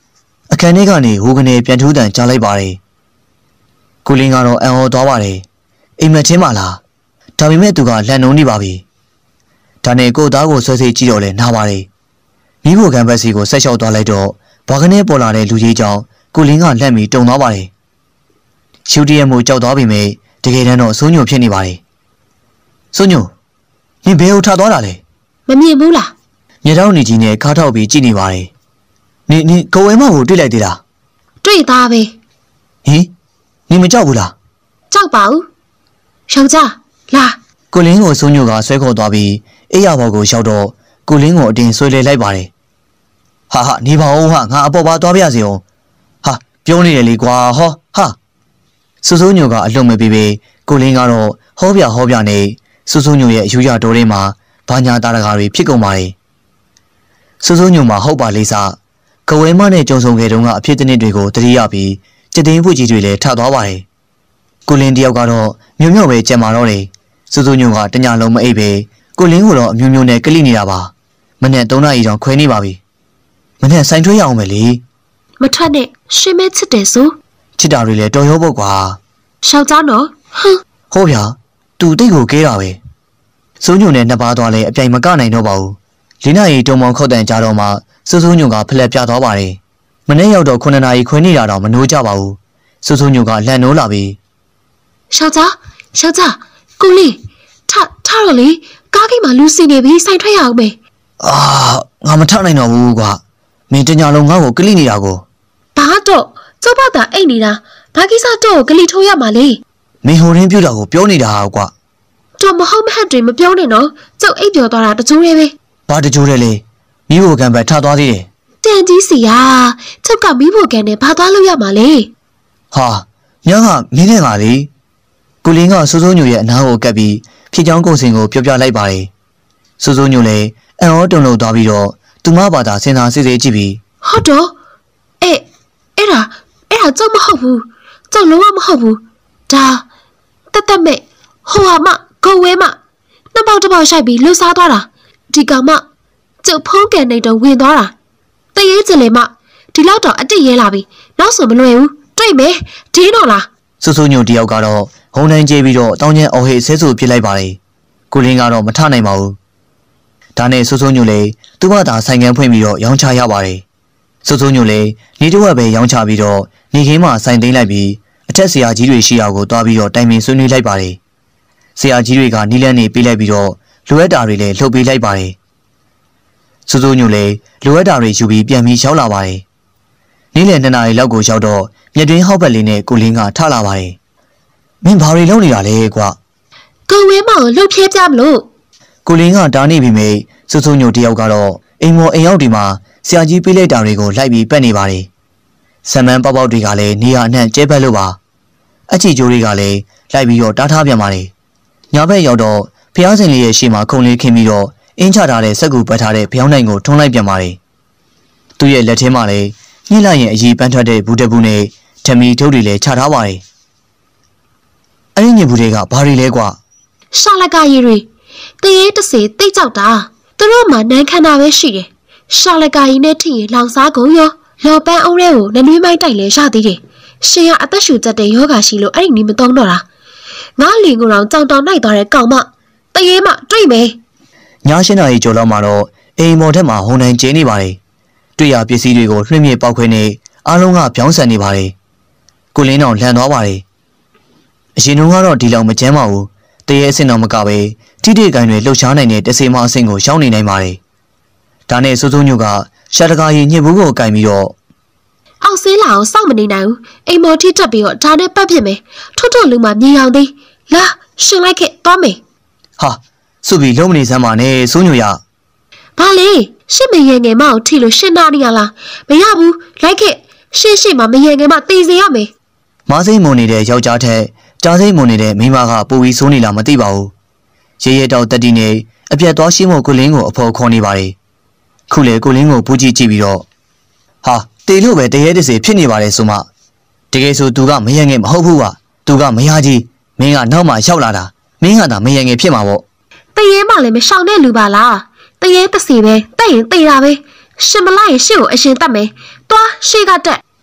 အခန်းထဲကနေဟိုကနေပြန်ထိုးတန်ကြားလိုက်ပါတယ်ကိုလင်းကတော့အံ့ဩသွားပါတယ်အိမ်မက်ချင်းပါလားဒါပေမဲ့သူကလန်နှုံးနေပါပြီဒါနဲ့ကိုသားကိုဆွဲစိတ်ကြည့်တော့လဲနားပါတယ်မိဖို့ကံဘက်စီကိုဆက်လျှောက်သွားလိုက်တော့ဘာကနေပေါ်လာတဲ့လူကြီးကြောင့်ကိုလင်းကလက်မီတုံသွားပါတယ်ရှူတီယမ်ကိုကြောက်သွားပြီမေတကယ်တမ်းတော့စိုးညိုဖြစ်နေပါတယ်စိုးညိုနင်ဘယ်ကိုထသွားတာလဲမမြင်ဘူးလားမြေတောင်းနေကြီးနဲ့ခါထောက်ပြီးကြည့်နေပါတယ်နင်နင်ကိုဝဲမကိုတွေ့လိုက်သေးလားတွေ့သားပဲဟင်နင်မကြောက်ဘူးလားကြောက်ပါဦးယောက်ျားလာကိုလင်းကိုစိုးညိုကဆွဲခေါ်သွားပြီးအိယာဘော်ကိုရောက်တော့ကိုလင်းကိုအတင်းဆွဲလဲလိုက်ပါတယ်ဟာဟာနေပါဦးဟာငါအပေါ်ပါသွားပြစီအောင်ဟာပြောနေတယ်လေကွာဟောဟာစူးစိုးညိုကအလွန်မပေးပေကိုလင်းကတော့ဟောပြဟောပြနေစူးစိုးညိုရဲ့အယူရတော်ထဲမှာဘာညာတာရကာတွေဖြစ်ကုန်ပါတယ်စူးစိုးညိုမှာဟုတ်ပါလိမ့်စားကဝဲမနဲ့ကြုံဆုံခဲ့တုန်းကအဖြစ်အနည်းတွေကိုတတိယပြီးကြည်တင်းဖွကြီးတွေလည်းထသွားပါတယ်ကိုလင်းတယောက်ကတော့မြို့မြို့ပဲကြံမာတော့တယ်စူးစိုးညိုကတညလုံးမအိပ်ပဲကိုလင်းကိုတော့အမျိုးမျိုးနဲ့ကလိနေတာပါမနေ့သုံးနာရီတောင်ခွဲနေပါပြီမနေ့ဆိုင်ထွေးရအောင်မယ်လေမထွက်နဲ့ရှင်မဲချစ်တယ်ဆိုချစ်တာတွေလည်းတော်ရောပေါ့ကွာရှောက်သားနော်ဟမ်ဟောဗျာသူတိတ်ကိုကဲတာပဲစိုးညိုနဲ့နှစ်ပါးသွားလဲအပြိုင်မကနိုင်တော့ပါဘူးလေးနာရီတုံမောင်ခောက်တန်ကြတော့မှစိုးစိုးညိုကဖလက်ပြသွားပါတယ်မနေ့ရောက်တော့ခုနှစ်နာရီခွဲနေတာတော့မနိုးကြပါဘူးစိုးစိုးညိုကလန့်နိုးလာပြီရှောက်သားရှောက်သားကိုလေးထထတော့လေကားကိမှာလူစီနေပြီဆိုင်ထွက်ရအောင်မယ်အာငါမထနိုင်တော့ဘူးကွာမင်းတညာလုံးငါ့ကိုကလိနေတာကိုဘာတော့ကျုပ်ဘာသာအိတ်နေတာဘာကိစ္စတော့ကလိထိုးရမှာလေမင်းဟိုရင်းပြူတာကိုပြောနေတာကွာတော့မဟုတ်မဟတ်တွေမပြောနဲ့နော်ကျုပ်အိတ်ပြောသွားတာတချိုးရဲပဲဘာတချိုးရဲလေမိဖို့ကံပဲထသွားသေးတယ်တန်ကြီးစီယာကျုပ်ကမိဖို့ကံနဲ့ဘာသွားလို့ရမှာလဲဟာညကမင်းနဲ့ငါလေကိုလင်းကစိုးစိုးညိုရဲ့အနားကိုကပ်ပြီးဖြေချောင်းကုန်စင်ကိုပြောပြလိုက်ပါတယ်စိုးစိုးညိုလည်းအံ့ဩတုန်လှုပ်သွားပြီးတော့သူမဘာသာစဉ်းစားစစ်စစ်ကြည့်ပြီးဟုတ်တော့အေးအဲ့ဒါအဲ့ဒါကျုပ်မဟုတ်ဘူးကျုပ်လုံးဝမဟုတ်ဘူးဒါတက်တက်မဲ့ဟိုဟာမကိုဝဲမနှစ်ပေါက်တစ်ပေါက်ရှိုက်ပြီးလှူစားသွားတာဒီကောင်မကျုပ်ဖုံးကန်နေတော့ဝင်သွားတာတရေကျင်လေမဒီလောက်တော့အတိရဲလာပြီနောက်ဆိုမလွယ်ဘူးတွေ့မယ်ဒင်းတော့လားစူးစူးညိုတယောက်ကတော့ဟုံးနှင်းကျေးပြီးတော့တောင်းကျန်အော်ဟေဆဲဆူဖြစ်လိုက်ပါတယ်ကိုလင်းကတော့မထနိုင်ပါဘူးဒါနဲ့စူးစူးညိုလည်းသူ့ဘာသာဆိုင်ကန်ဖွင့်ပြီးတော့ရောင်းချရပါတယ်စူးစူးညိုလည်းနေတော့ပဲရောင်းချပြီးတော့နေခင်းမှာဆိုင်သိမ်းလိုက်ပြီးအထက်ဆရာကြီးတွေရှိရာကိုတွားပြီးတော့တိုင်ပင်ဆွေးနွေးလိုက်ပါတယ်ဆရာကြီးတွေကနီးလန်းနေပေးလိုက်ပြီးတော့လိုအပ်တာတွေလည်းလှုပ်ပေးလိုက်ပါတယ်စူးစူးညိုလည်းလိုအပ်တာတွေယူပြီးပြန်ပြီးရောက်လာပါတယ်နေ့လယ်နှစ်နာရီလောက်ကိုရောက်တော့မြက်တွင်းဟောက်ဘက်လေးနဲ့ကိုလင်းကထလာပါတယ်မင်းဘာတွေလုပ်နေတာလဲကွာကိုဝဲမောင်လှုပ်ဖြဲပြမလို့ကိုလင်းကတားနေပြီမေစူးစူးညိုတယောက်ကတော့အိမ်မော်အိမ်ရောက်ဒီမှာဆရာကြီးပေးလိုက်တာတွေကိုလိုက်ပြီးပတ်နေပါတယ်ဆမ်မန်ပေါက်ပေါက်တွေကလည်းနေရာအနှံ့ကျဲပတ်လို့ပါအချီကျိုးတွေကလည်းလိုက်ပြီးတော့တားထားပြန်ပါတယ်ညဘက်ရောက်တော့ဖျားစင်လေးရဲ့ရှေ့မှာခုံလေးခင်းပြီးတော့အင်းချထားတဲ့စက်ကူပတ်ထားတဲ့ဖျောင်းနိုင်ကိုထုံးလိုက်ပြန်ပါတယ်သူ့ရဲ့လက်ထဲမှာလည်းညှိလိုက်ရင်အကြီးပန်းထွက်တဲ့ဘူးတဘူးနဲ့ဓမီထုတ်တွေလည်းချထားပါတယ်အဲ့ဒီညဘူးတွေကဘာတွေလဲကွာရှာလကရီတွေတရေတစေတိတ်ကြောက်တာသူတို့မှနန်းခန္ဓာပဲရှိတယ်ရှာလကရီနဲ့ထိရင်လောင်စားကုန်ရောလော်ပန်းအုံးရဲကိုနနွေးမိုက်တိုက်လဲရသေးတယ်ရှင်ကအသက်ရှူချက်တဲ့ယောဂါရှိလို့အဲ့ဒီနီးမသုံးတော့တာငါလင်ကိုယ်တော်ကြောင်တောင်နိုင်သွားတဲ့ကောင်မတရေမတွေ့မယ်ညရှင်းနာရီကျော်လောက်မှာတော့အိမ်မော်ထက်မှာဟုန်နိုင်ကျင်းနေပါတယ်တွေ့ရပစ္စည်းတွေကိုလွှင့်မြေပေါက်ခွဲနေအားလုံးကပြောင်းဆန်နေပါတယ်ကိုလင်းတော်လှန်သွားပါတယ်အရင်ကတော့ဒီလောက်မကျန်းပါဘူးတရေအဆင့်တော်မကပဲထိတိကိုင်းတွေလှုပ်ရှားနိုင်တဲ့တဆေမအဆင့်ကိုရှောင်းနေနိုင်ပါတယ်ဒါနဲ့စိုးစိုးညိုကရှာတကာရီညစ်ဘူးကိုကင်ပြီးတော့အောက်ဆေးလာအောင်စောင့်မနေနိုင်ဘူးအိမ်မော်ထိတက်ပြီးတော့ဒါနဲ့ပတ်ပြစ်မယ်ထွတ်ထွတ်လူမှမြင်အောင်သေးလာရှင်လိုက်ခဲ့သွားမယ်ဟာစုပြီးလုံးမနေစမ်းပါနဲ့စိုးညိုရဘာလဲရှစ်မရေငယ်မအောင်ထိလို့ရှင်းနာနေရလားမရဘူးလိုက်ခဲ့ရှင်းရှင်းမှမရေငယ်မတေးစေရမယ်မစိမ့်မုံနေတဲ့ယောက်ျားထက်ကြားစိမ့်မုံနေတဲ့မိန်းမကပူပြီးဆိုးနေလားမသိပါဘူးရေရဲတောက်တက်တီနေအပြတ်သွားရှင်းမို့ကိုလင်းကိုအဖော်ခေါ်နေပါတယ်ခုလေကိုလင်းကိုပူးကြည့်ကြည့်ပြီးတော့ဟာတေလို့ပဲတရေတစေဖြစ်နေပါတယ်ဆိုမှတကယ်ဆိုသူကမရေငယ်မဟုတ်ဘူးကသူကမရကြီးမင်းကနောက်မှရောက်လာတာမင်းကသာမရေငယ်ဖြစ်မှာပေါ့တရေမှလည်းမရှောင်တဲ့လူပါလားတရေတစီပဲတက်ရင်တေတာပဲရှင်မလိုက်ရင်ရှင့်ကိုအရင်တတ်မယ်တွားရှေ့ကတက်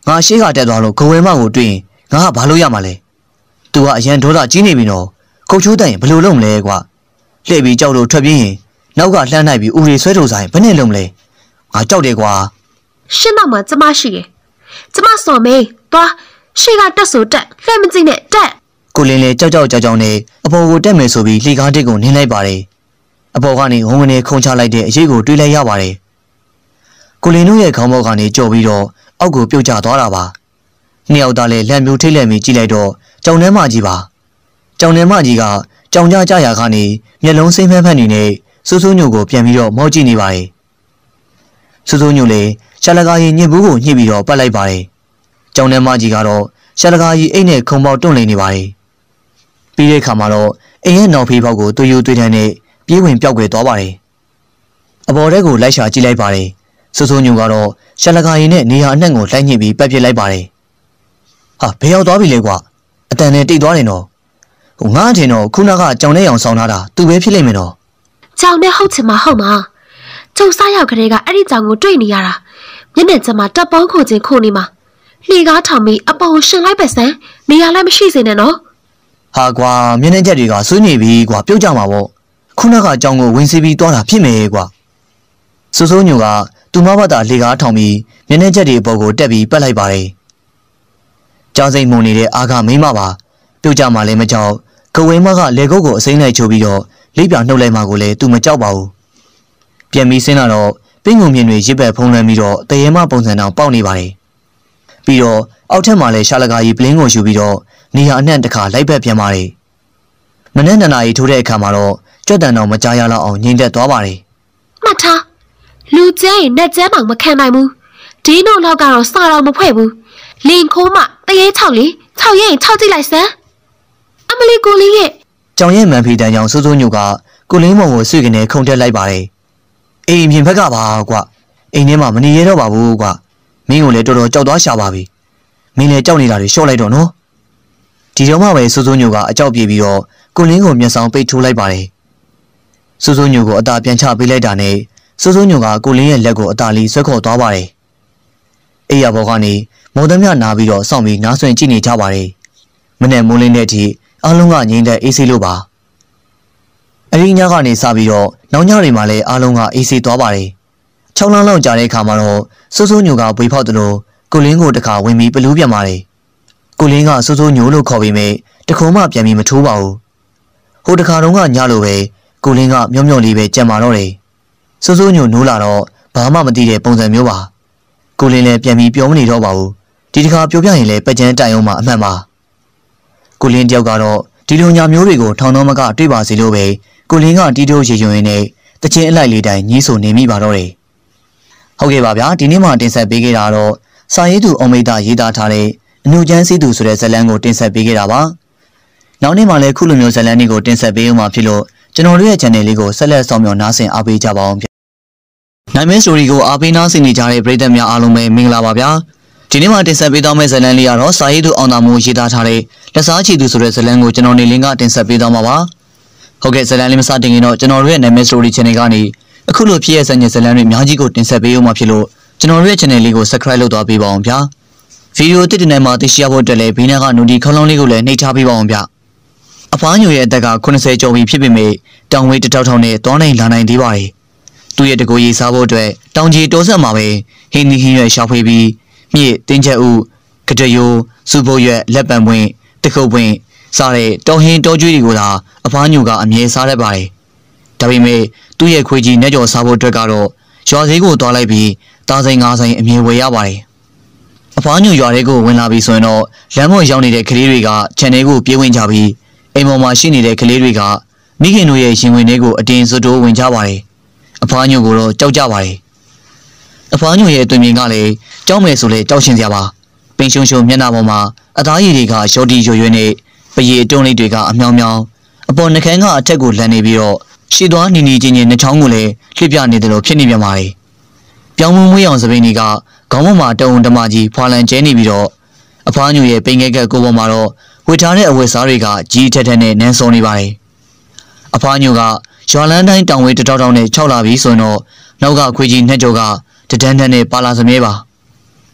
ငါရှေ့ကတက်သွားလို့ကိုဝဲမကိုတွေ့ရင်ငါကဘာလို့ရမှာလဲသူကအရန်ဒေါသကြီးနေပြီနော်ခုတ်ချိုးတဲ့ရင်ဘယ်လိုလုပ်မလဲကွာလှည့်ပြီးကြောက်လို့ထွက်ပြေးရင်နောက်ကလှမ်းလိုက်ပြီးဦးရီဆွဲထုတ်ဆိုင်ဘယ်နဲ့လုံးမလဲငါကြောက်တယ်ကွာရှင်းတော့မှကျမရှိတယ်ကျမစော်မေးသွားရှေ့ကတက်ဆိုတက်လှည့်မကြည့်နဲ့တက်ကိုလင်းလေကြောက်ကြောက်ကြောက်ကြောက်နဲ့အပေါ်ကိုတက်မယ်ဆိုပြီးလှေကားတစ်ကိုနင်းလိုက်ပါတယ်အပေါ်ကနေဝုန်းဝင်းနဲ့ခုန်ချလိုက်တဲ့အရေးကိုတွေးလိုက်ရပါတယ်ကိုလင်းတို့ရဲ့ခေါင်းပေါက်ကနေကြော်ပြီးတော့အောက်ကိုပြုတ်ကျသွားတာပါနှစ်ယောက်သားလည်းလက်မျိုးထိတ်လက်မီကြည့်လိုက်တော့ကြောင်ထဲမကြီးပါကြောင်ထဲမကြီးကကြောင်ကြကြရာကနေမျက်လုံးစိမ့်ဖက်ဖက်နေနဲ့စူးစူးညိုကိုပြန်ပြီးတော့မော့ကြည့်နေပါတယ်စူးစူးညိုလည်းရှာလကားကြီးညစ်ဘူးကိုညှစ်ပြီးတော့ပတ်လိုက်ပါတယ်ကြောင်ထဲမကြီးကတော့ရှာလကားကြီးအိတ်နဲ့ခုံပေါက်တွန့်လိန်နေပါတယ်ပြီးတဲ့အခါမှာတော့အိမ်ရဲ့နောက်ဖေးပေါက်ကိုတူယူတွေ့တဲ့နဲ့ပြေးဝင်ပြောက်ွယ်သွားပါတယ်အပေါ်ထဲကိုလိုက်ရှာကြည့်လိုက်ပါတယ်စူးစူးညိုကတော့ရှာလကားကြီးနဲ့နေရာအနှံ့ကိုလှိုင်းညစ်ပြီးပတ်ပြစ်လိုက်ပါတယ်ဟာဘယ်ရောက်သွားပြီလဲကွာအတန်နဲ့တိတ်သွားတယ်နော်ဟိုငါအထင်တော့ခုနကကြောင်ထဲအောင်ဆောင်ထားတာသူပဲဖြစ်လိမ့်မယ်နော်ကြောင်နဲ့ဟုတ်ချင်မှာဟုတ်မှာကျုံစားရောက်ကလေးကအဲ့ဒီကြောင်ကိုတွေ့နေရတာမျက်နှာကျမတပ်ပေါင်းခုချင်းခုနေမှာလှေကားထောင်ပြီးအပေါ်ကိုရှင်လိုက်ပဲစမ်းနေရာလည်းမရှိစေနဲ့နော်ဟာကွာမျက်နှာချက်တွေကဆွေးနေပြီကွာပြုတ်ကြမှာပေါ့ခုနကကြောင်ကိုဝင်စီပြီးသွားတာဖြစ်မယ်ကွာစိုးစိုးညိုကသူမဘတ်တာလှေကားထောင်ပြီးမျက်နှာချက်တွေအပေါ်ကိုတက်ပြီးပတ်လိုက်ပါတယ်ကြောင်စိတ်မှုန်နေတဲ့အာကမိမပါပြုတ်ကြမှာလည်းမကြောက်ကဝင်းမကလေကုတ်ကိုအစိမ့်လိုက်ချိုးပြီးတော့လိပ်ပြနှုတ်လိုက်မှကိုလည်းသူမကြောက်ပါဘူးပြန်ပြီးဆင်းလာတော့ပင်းငုံမြင်တွေရစ်ပက်ဖုံးလွှမ်းပြီးတော့တရေမပုံစံတောင်ပေါက်နေပါတယ်ပြီးတော့အောက်ထက်မှာလည်းရှာလကာကြီးပလင်းကိုယူပြီးတော့နေရာအနှံ့တစ်ခါလိုက်ဘက်ပြန်ပါတယ်မနေ့နှစ်နာရီထိုးတဲ့အခါမှာတော့ကြွက်တန်တော်မကြားရတော့အောင်ငြိမ်သက်သွားပါတယ်မှတ်ထားလူကျဲရင်နဲ့ကျဲမှမခံနိုင်ဘူးဒီနို့လောက်ကတော့စာတော်မဖွဲ့ဘူးလင်ခိုးမှတရေ၆လေ၆ရဲရင်၆ကြည့်လိုက်စမ်းအမလီကိုလင်းရဲ့ကြောင်ရဲ့မန်ဖီတန်ကြောင့်စိုးစိုးညိုကကိုလင်းမောင်ကိုဆွေကနေခုန်တက်လိုက်ပါတယ်အိမ်ပြင်ဘက်ကပါကွာအိမ်ထဲမှာမနေရတော့ပါဘူးကွာမင်းကိုလည်းတော်တော်ကြောက်သွားရှာပါပြီမင်းလည်းကြောက်နေတာတွေရှော့လိုက်တော့နော်ဒီတော့မှပဲစိုးစိုးညိုကအကြောက်ပြေးပြီးတော့ကိုလင်းကိုမျက်စောင်းပိတ်ထိုးလိုက်ပါတယ်စိုးစိုးညိုကိုအသာပြန်ချပေးလိုက်တာနဲ့စိုးစိုးညိုကကိုလင်းရဲ့လက်ကိုအသာလီဆွဲခေါ်သွားပါတယ်အိယာဘော်ကနေမော်သမျှနားပြီးတော့စောင့်ပြီးနားဆွင့်ကြည့်နေကြပါတယ်မနေ့မိုးလင်းတဲ့အထိအားလုံးကငြိမ်သက်အေးဆေးလို့ပါအရင်းညကနေစပြီးတော့နောက်ညတွေမှာလည်းအားလုံးကအေးဆေးသွားပါတယ်၆လလောက်ကြာတဲ့အခါမှာတော့စိုးစိုးညိုကဝေဖောက်တယ်လို့ကိုလင်းကိုတခါဝင်ပြီးပလူးပြန်ပါတယ်ကိုလင်းကစိုးစိုးညိုလို့ခေါ်ပြီးမြဲတခုံမှပြန်ပြီးမထိုးပါဘူးဟိုတခါတုန်းကညလိုပဲကိုလင်းကမျောမျောလေးပဲကြံမာတော့တယ်စိုးစိုးညိုနိုးလာတော့ဘာမှမသိတဲ့ပုံစံမျိုးပါကိုလင်းလည်းပြန်ပြီးပြောမနေတော့ပါဘူးဒီတခါပြောပြရင်လည်းပကြမ်းတိုင်အောင်မှအမှန်ပါကိုလင်းတယောက်ကတော့ဒီလိုညာမျိုးတွေကိုထောင်တော့မကတွေ့ပါစီလို့ပဲကိုလင်းကတီးတိုးရေရွံနေတချင်းအလိုက်လေးတိုင်းညီးဆိုနေမိပါတော့တယ်ဟုတ်ကဲ့ပါဗျာဒီနေ့မှတင်ဆက်ပေးခဲ့တာတော့စာရေးသူအောင်မိတ်တာရေးသားထားတဲ့အနုကျန်းစီသူဆိုတဲ့ဇာတ်လမ်းကိုတင်ဆက်ပေးခဲ့တာပါနောက်နေ့မှလည်းခုလိုမျိုးဇာတ်လမ်းတွေကိုတင်ဆက်ပေးဦးမှာဖြစ်လို့ကျွန်တော်တို့ရဲ့ channel လေးကိုဆက်လက်ဆောင်မြော်နားဆင်အားပေးကြပါအောင်ဗျနိုင်မင်း story ကိုအားပေးနားဆင်နေကြတဲ့ပရိသတ်များအားလုံးပဲမင်္ဂလာပါဗျာဒီနေ့မှတင်ဆက်ပေးသွားမယ့်ဇာတ်လမ်းလေးကတော့စာရေးသူအောင်သာမိုးရေးသားထားတဲ့လက်စားချီသူဆိုတဲ့ဇာတ်လမ်းကိုကျွန်တော်နေလင်းကတင်ဆက်ပေးသွားမှာပါဟုတ်ကဲ့ဇာတ်လမ်းလေးမစတင်ခင်တော့ကျွန်တော်တို့ရဲ့နိုင်မင်း story channel ကနေအခုလိုဖြစ်ရတဲ့ဇာတ်လမ်းတွေအများကြီးကိုတင်ဆက်ပေးဦးမှာဖြစ်လို့ကျွန်တော်တို့ရဲ့ channel လေးကို subscribe လုပ်သွားပေးပါအောင်ဗျာဗီဒီယိုတစ်တင်ထဲမှာသိရှိရဖို့အတွက်လည်းဘေးနားက notification ခေါင်းလုံးလေးကိုလည်းနှိပ်ထားပေးပါအောင်ဗျအဖွားညိုရဲ့အသက်ကeightyကျော်ပြီဖြစ်ပေမဲ့တောင်ဝေးတထောက်ထောင်နဲ့သွားနိုင်လာနိုင်သေးပါတယ်သူ့ရဲ့တကူရေးစားဖို့အတွက်တောင်ကြီးတိုးဆက်မှာပဲဟင်းသီးဟင်းရွက်ရှာဖွေပြီးမြစ်တင်းချက်ဥကတရိုးစူဖို့ရွက်လက်ပံပွင့်တခုပ်ပွင့်စားတဲ့တောဟင်းတောကျွေးတွေကိုသာအဖွားညိုကအမြဲစားတတ်ပါတယ်ဒါပေမဲ့သူ့ရဲ့ခွေးကြီးနဲ့ကြော်စားဖို့အတွက်ကတော့ရွာစည်းကိုသွားလိုက်ပြီးတားစိန်ငါးစိန်အမြဲဝယ်ရပါတယ်အဖွားညိုရွာတွေကိုဝင်လာပြီးဆိုရင်တော့လမ်းပေါ်ရောက်နေတဲ့ကလေးတွေကခြံထဲကိုပြေးဝင်ကြပြီးအိမ်ပေါ်မှာရှိနေတဲ့ကလေးတွေကမိခင်တို့ရဲ့ရင်ဝင်တွေကိုအတင်းစွတ်တိုးဝင်ကြပါတယ်အဖွားညိုကိုတော့ကြောက်ကြပါတယ်အဖွားညိုရဲ့အတွင်မြင်ကလည်းကြောက်မယ်ဆိုလေကြောက်ရှင်စရာပါပင်ရှုံရှုံမျက်နှာပေါ်မှာအသားရည်တွေကရော်တီရွရွနဲ့ပရည်တွန်းလေးတွေကအမြောင်မြောင်အပေါ်နှကန်းကအထက်ကိုလန်နေပြီးတော့ရှည်သွားနီနီချင်းချင်းနှချောင်းကိုလည်းလှစ်ပြနေတယ်လို့ဖြစ်နေပြန်ပါတယ်ပြောင်းမွေးမွေးအောင်စပင်းတွေကခေါင်းပေါ်မှာတုံတမကြီးဖွာလန်ကျဲနေပြီးတော့အဖွားညိုရဲ့ပိန်ငယ်ကကိုပေါ်မှာတော့ဝစ်ထားတဲ့အဝတ်စားတွေကကြီးထက်ထက်နဲ့နန်းစောနေပါတယ်အဖွားညိုကရွာလန်းတိုင်းတောင်ဝေးတတောက်တောက်နဲ့ခြောက်လာပြီးဆိုရင်တော့နောက်ကခွေးကြီးနှက်ကြောကတဒန်းတန်းနဲ့ပါလာစမြဲပါ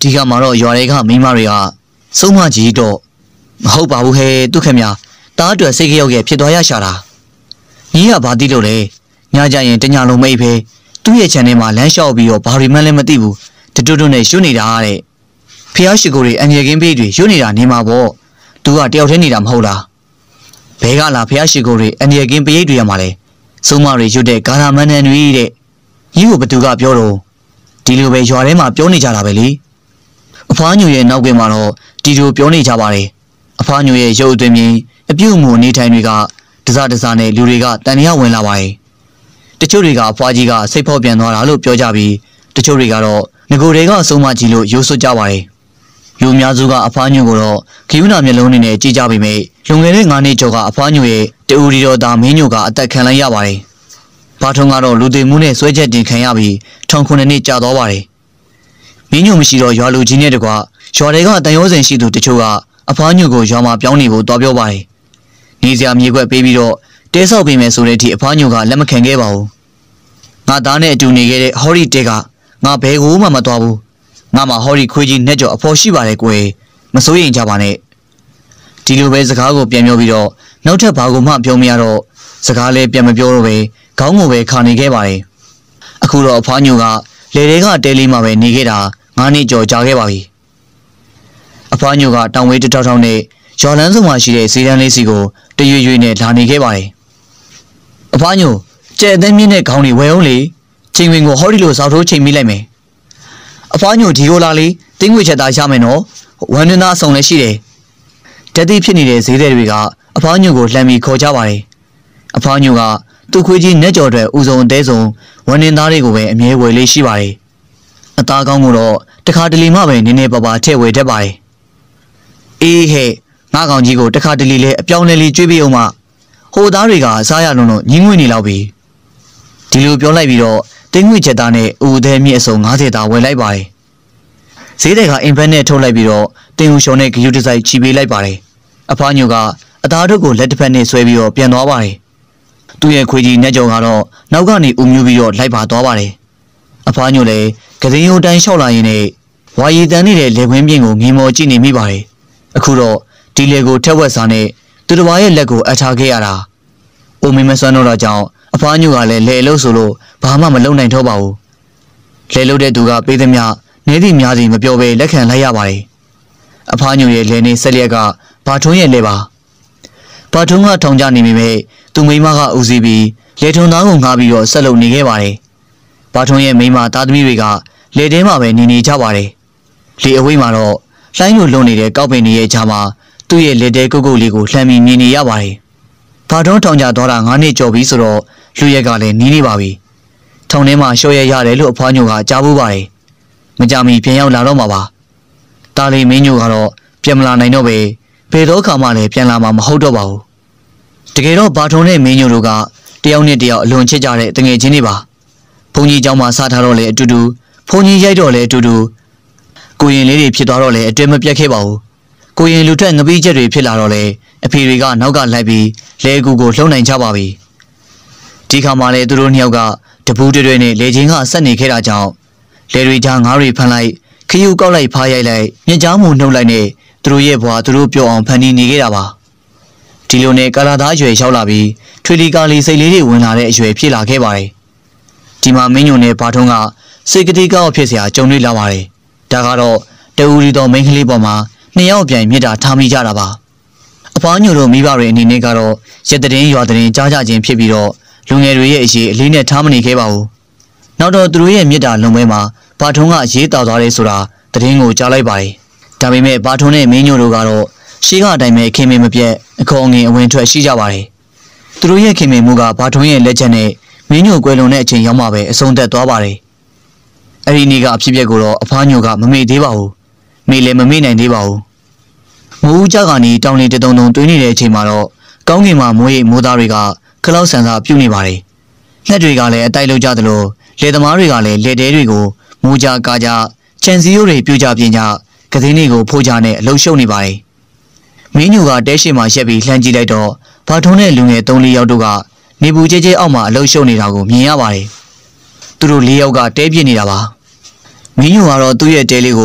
ဒီကမှာတော့ရွာတွေကမိန်းမတွေကစုံမကြီးတော့မဟုတ်ပါဘူးဟဲ့သူခင်ဗျာတားအတွက်စိတ်ကြောက်ရဲ့ဖြစ်သွားရရှာတာညီကဘာသိလို့လဲညကြရင်တညာလုံးမိတ်ပဲသူ့ရဲ့ channel မှာလမ်းလျှောက်ပြီးတော့ဘာတွေမှလည်းမသိဘူးတတွတ်တွတ်နဲ့ရွတ်နေတာတဲ့ဖះရှိကိုတွေအငယ်ကင်းပေးတွေရွတ်နေတာနေမှာပေါ့သူကတယောက်တည်းနေတာမဟုတ်လားဘဲကလာဖះရှိကိုတွေအငယ်ကင်းပေးတွေရမှာလဲစုံမတွေရွတ်တဲ့ဂါထာမန်နန်တွေတဲ့ညီကိုဘသူကပြောတော့ဒီလိုပဲရွာထဲမှာပြောနေကြတာပဲလေအဖွားညိုရဲ့နောက်ကမှာတော့ဒီလိုပြောနေကြပါတယ်အဖွားညိုရဲ့ရုပ်အသွင်မြင်အပြုတ်မှုနေထိုင်တွေကတစားတစားနဲ့လူတွေကတန်တရားဝင်လာပါတယ်တချို့တွေကအဖွားကြီးကစိတ်ဖောက်ပြန်သွားတာလို့ပြောကြပြီးတချို့တွေကတော့ငကိုတွေကဆုံးမကြီးလို့ရိုးစွတ်ကြပါတယ်လူအများစုကအဖွားညိုကိုတော့ခီးဝနာမျက်လုံးနဲ့ကြည့်ကြပေမဲ့လွန်ခဲ့တဲ့ငါးနှစ်ကျော်ကအဖွားညိုရဲ့တူရီတော်သားမင်းညိုကအသက်ခံလိုက်ရပါတယ်ဘာထုံကတော့လူသိမှုနဲ့ဆွဲချက်တင်ခံရပြီးထောင်ခုနှစ်နှစ်ကြာသွားပါတယ်မင်းညိုမရှိတော့ရွာလူကြီးနဲ့တကွရွာတွေကတန်ရိုးစင်ရှိသူတချို့ကအဖွားညိုကိုရွာမှာပြောင်းနေဖို့တွားပြောပါတယ်နေစရာမြေခွက်ပေးပြီးတော့တဲဆောက်ပေးမယ်ဆိုတဲ့အထိအဖွားညိုကလက်မခံခဲ့ပါဘူးငါသားနဲ့အတူနေခဲ့တဲ့ဟော်ရီတဲကငါဘယ်ကိုမှမသွားဘူးငါမှဟော်ရီခွေးကြီးနဲ့ကြော်အဖော်ရှိပါတယ်ကွယ်မစိုးရင်ကြပါနဲ့ဒီလိုပဲစကားကိုပြန်ပြောပြီးတော့နောက်ထပ်ဘာကိုမှပြောမရတော့စကားလည်းပြန်မပြောတော့ပဲခေါင်းကိုပဲခါနေခဲ့ပါတယ်အခုတော့အဖွားညိုကလေတွေကတဲလေးမှာပဲနေခဲ့တာငါးနှစ်ကျော်ကြာခဲ့ပါပြီအဖွားညိုကတောင်ဝေးတထောက်ထောက်နဲ့ရွာလန်းစုံမှာရှိတဲ့ဈေးတန်းလေးစီကိုတရွေ့ရွေ့နဲ့လာနေခဲ့ပါတယ်အဖွားညိုကျဲအသိမြင့်တဲ့ခေါင်းတွေဝယ်အောင်လေချိန်ဝင်ကိုဟောဒီလိုစောက်ထိုးချိန်မိလိုက်မယ်အဖွားညိုဒီကိုလာလေတင်းငွေချက်သားရမယ်နော်ဝမ်းနည်းသားဆောင်လည်းရှိတယ်တတိဖြစ်နေတဲ့ဈေးတွေတွေကအဖွားညိုကိုလှမ်းပြီးခေါ်ကြပါတယ်အဖွားညိုကသူ့ခွေးကြီးနဲ့ကြော်အတွက်ဦးဆုံးအသေးဆုံးဝမ်းနည်းသားတွေကိုပဲအမြဲဝယ်လေးရှိပါတယ်အသားကောင်းကိုတော့တခါတလေမှပဲနည်းနည်းပါးပါထည့်ဝယ်တတ်ပါတယ်အေးဟဲ့ငါကောင်ကြီးကိုတခါတလေလဲအပြောင်းလဲလေးကျွေးပေးအောင်မဟိုသားတွေကစားရလုံးလို့ညင်းငွေနေလောက်ပြီဒီလိုပြောလိုက်ပြီးတော့တင်းငွေချက်သားနဲ့ဦးသေးမြင့်အစုံငါးဆယ်သားဝယ်လိုက်ပါတယ်ဈေးတွေက အင်ဖက်နဲ့ထုတ်လိုက်ပြီးတော့တင်းဦးရှုံနဲ့ဂယူတစိုက်ချီပေးလိုက်ပါတယ်အဖွားညိုကအသားတို့ကိုလက်တစ်ဖက်နဲ့ဆွဲပြီးတော့ပြန်သွားပါတယ်သူ့ရဲ့ခွေးကြီးနဲ့ကြော်ကတော့နောက်ကနေဦးမြူးပြီးတော့လိုက်ပါသွားပါတယ်အဖွားညိုလည်းကသိန်းရိုးတိုင်းလျှောက်လာရင်းနဲ့ဝါရီတန်းနေတဲ့လေခွင်းပြင်းကိုငေမော်ကြည့်နေမိပါတယ်အခုတော့ဒီလေကိုထက်ဝက်စာနဲ့သူတစ်ပါးရဲ့လက်ကိုအထားခဲ့ရတာအိုမင်းမစွမ်းတော့တာကြောင့်အဖွားညိုကလည်းလေလို့ဆိုလို့ဘာမှမလုပ်နိုင်တော့ပါဘူးလေလို့တဲ့သူကပေးသမျှနေသည့်များစီမပြောဘဲလက်ခံလိုက်ရပါတယ်အဖွားညိုရဲ့လေနေဆက်လျက်ကဘာထုံးရဲ့လေပါဘာထုံးကထောင်ကြနေမိမဲ့သူမိမကဦးစီးပြီးလေထုံသားကိုငှားပြီးတော့ဆက်လုပ်နေခဲ့ပါတယ်ဘာထုံးရဲ့မိမသားသမီးတွေကလေထဲမှာပဲနေနေကြပါတယ်လေအဝေးမှာတော့လှိုင်းလိုလုံနေတဲ့ကောက်ပင်တွေရဲ့ကြားမှာသူ့ရဲ့လေတဲကုတ်ကုတ်လေးကိုလှမ်းပြီးမြင်နေရပါတယ်ဘာထုံးထောင်ကြသွားတာငါးနှစ်ကျော်ပြီဆိုတော့လူရက်ကလည်းနီးနေပါပြီထောင်ထဲမှာရှော့ရရတယ်လို့အဖွားညိုကကြားဘူးပါတယ်မကြမီပြန်ရောက်လာတော့မှာပါတာလီမင်းညိုကတော့ပြန်မလာနိုင်တော့ပဲဘယ်တော့ခါမှလည်းပြန်လာမှာမဟုတ်တော့ပါဘူးတကယ်တော့ဘာထုံနဲ့မင်းညိုတို့ကတယောက်နဲ့တယောက်အလွန်ချစ်ကြတဲ့တငယ်ချင်းတွေပါဘုန်းကြီးเจ้าမှာစားထားတော့လေအတူတူဘုန်းကြီးရိုက်တော့လေအတူတူကိုရင်လေးတွေဖြစ်သွားတော့လေအတွဲမပြတ်ခဲ့ပါဘူးကိုရင်လူထက်ငပိချက်တွေဖြစ်လာတော့လေအဖေတွေကနောက်ကလိုက်ပြီးလဲကူကိုလှုံနိုင်ကြပါပြီဒီခါမှလည်းသူတို့နှစ်ယောက်ကတပူးတွေနဲ့လေချင်းကဆက်နေခဲ့တာကြောင့်လေတွေကြားငါးတွေဖမ်းလိုက်ခယူကောက်လိုက်ဖားရိုက်လိုက်မြစ်ချောင်းမှုနှုတ်လိုက်နဲ့သူတို့ရဲ့ဘွားသူတို့ပြောအောင်ဖန်တီးနေခဲ့တာပါဒီလိုနဲ့ကာလာသားရွယ်ရောက်လာပြီးထွေလီကာလီစိတ်လေးတွေဝင်လာတဲ့အရွယ်ဖြစ်လာခဲ့ပါတယ်ဒီမှာမင်းညိုနဲ့ဘာထုံးကစိတ်ကတိကောက်ဖြစ်เสียကြုံတွေ့လာပါတယ်ဒါကတော့တူရီတော်မိန်းကလေးပေါ်မှာနှစ်ယောက်ပြန်မြစ်တာထားမိကြတာပါအဖွားညိုတို့မိဘတွေအနေနဲ့ကတော့ရက်တဲ့ရွာတဲ့ကြားကြခြင်းဖြစ်ပြီးတော့လူငယ်တွေရဲ့အရေးအလေးနဲ့ထားမနေခဲ့ပါဘူးနောက်တော့သူတို့ရဲ့မြစ်တာလုံပွဲမှာဘာထုံးကရေးတောက်သွားတယ်ဆိုတာတရင်ကိုကြားလိုက်ပါတယ်ဒါပေမဲ့ဘာထုံးနဲ့မင်းညိုတို့ကတော့ရှေးကအတိုင်းပဲခင်မင်မပြတ်အခေါ်ငင်အဝင်ထွက်ရှိကြပါတယ်သူတို့ရဲ့ခင်မင်မှုကဘာထုံးရဲ့လက်ချက်နဲ့မင်းညိုကွယ်လွန်တဲ့အချိန်ရောက်မှပဲအဆုံးသတ်သွားပါတယ်အဲ့ဒီနေ့ကအဖြစ်အပျက်ကိုတော့အဖွားညိုကမမေ့သေးပါဘူးမေ့လည်းမမေ့နိုင်သေးပါဘူးမိုးဦးကြကနေတောင်လေတုံတုံတွင်းနေတဲ့အချိန်မှာတော့ကောင်းကင်မှာမိုးရိပ်မိုးသားတွေကခလောက်ဆန်စာပြုတ်နေပါတယ်ငှက်တွေကလည်းအတိုက်လောက်ကြသလိုလေသမားတွေကလည်းလေတဲတွေကိုမိုးကြကာကြချန်စီယိုတွေပြူကြပြင်းကြကသိန်းတွေကိုဖိုးကြနဲ့အလုံးရှုံနေပါတယ်မင်းညိုကတဲရှိမှာရက်ပြီးလှမ်းကြည့်လိုက်တော့ဘာထုံးတဲ့လူငယ်သုံးလေးယောက်တို့ကနေပူကျဲကျဲအောက်မှာအလုံးရှုံနေတာကိုမြင်ရပါတယ်သူတို့လေးယောက်ကတဲပြစ်နေတာပါမင်းညိုကတော့သူ့ရဲ့တဲလေးကို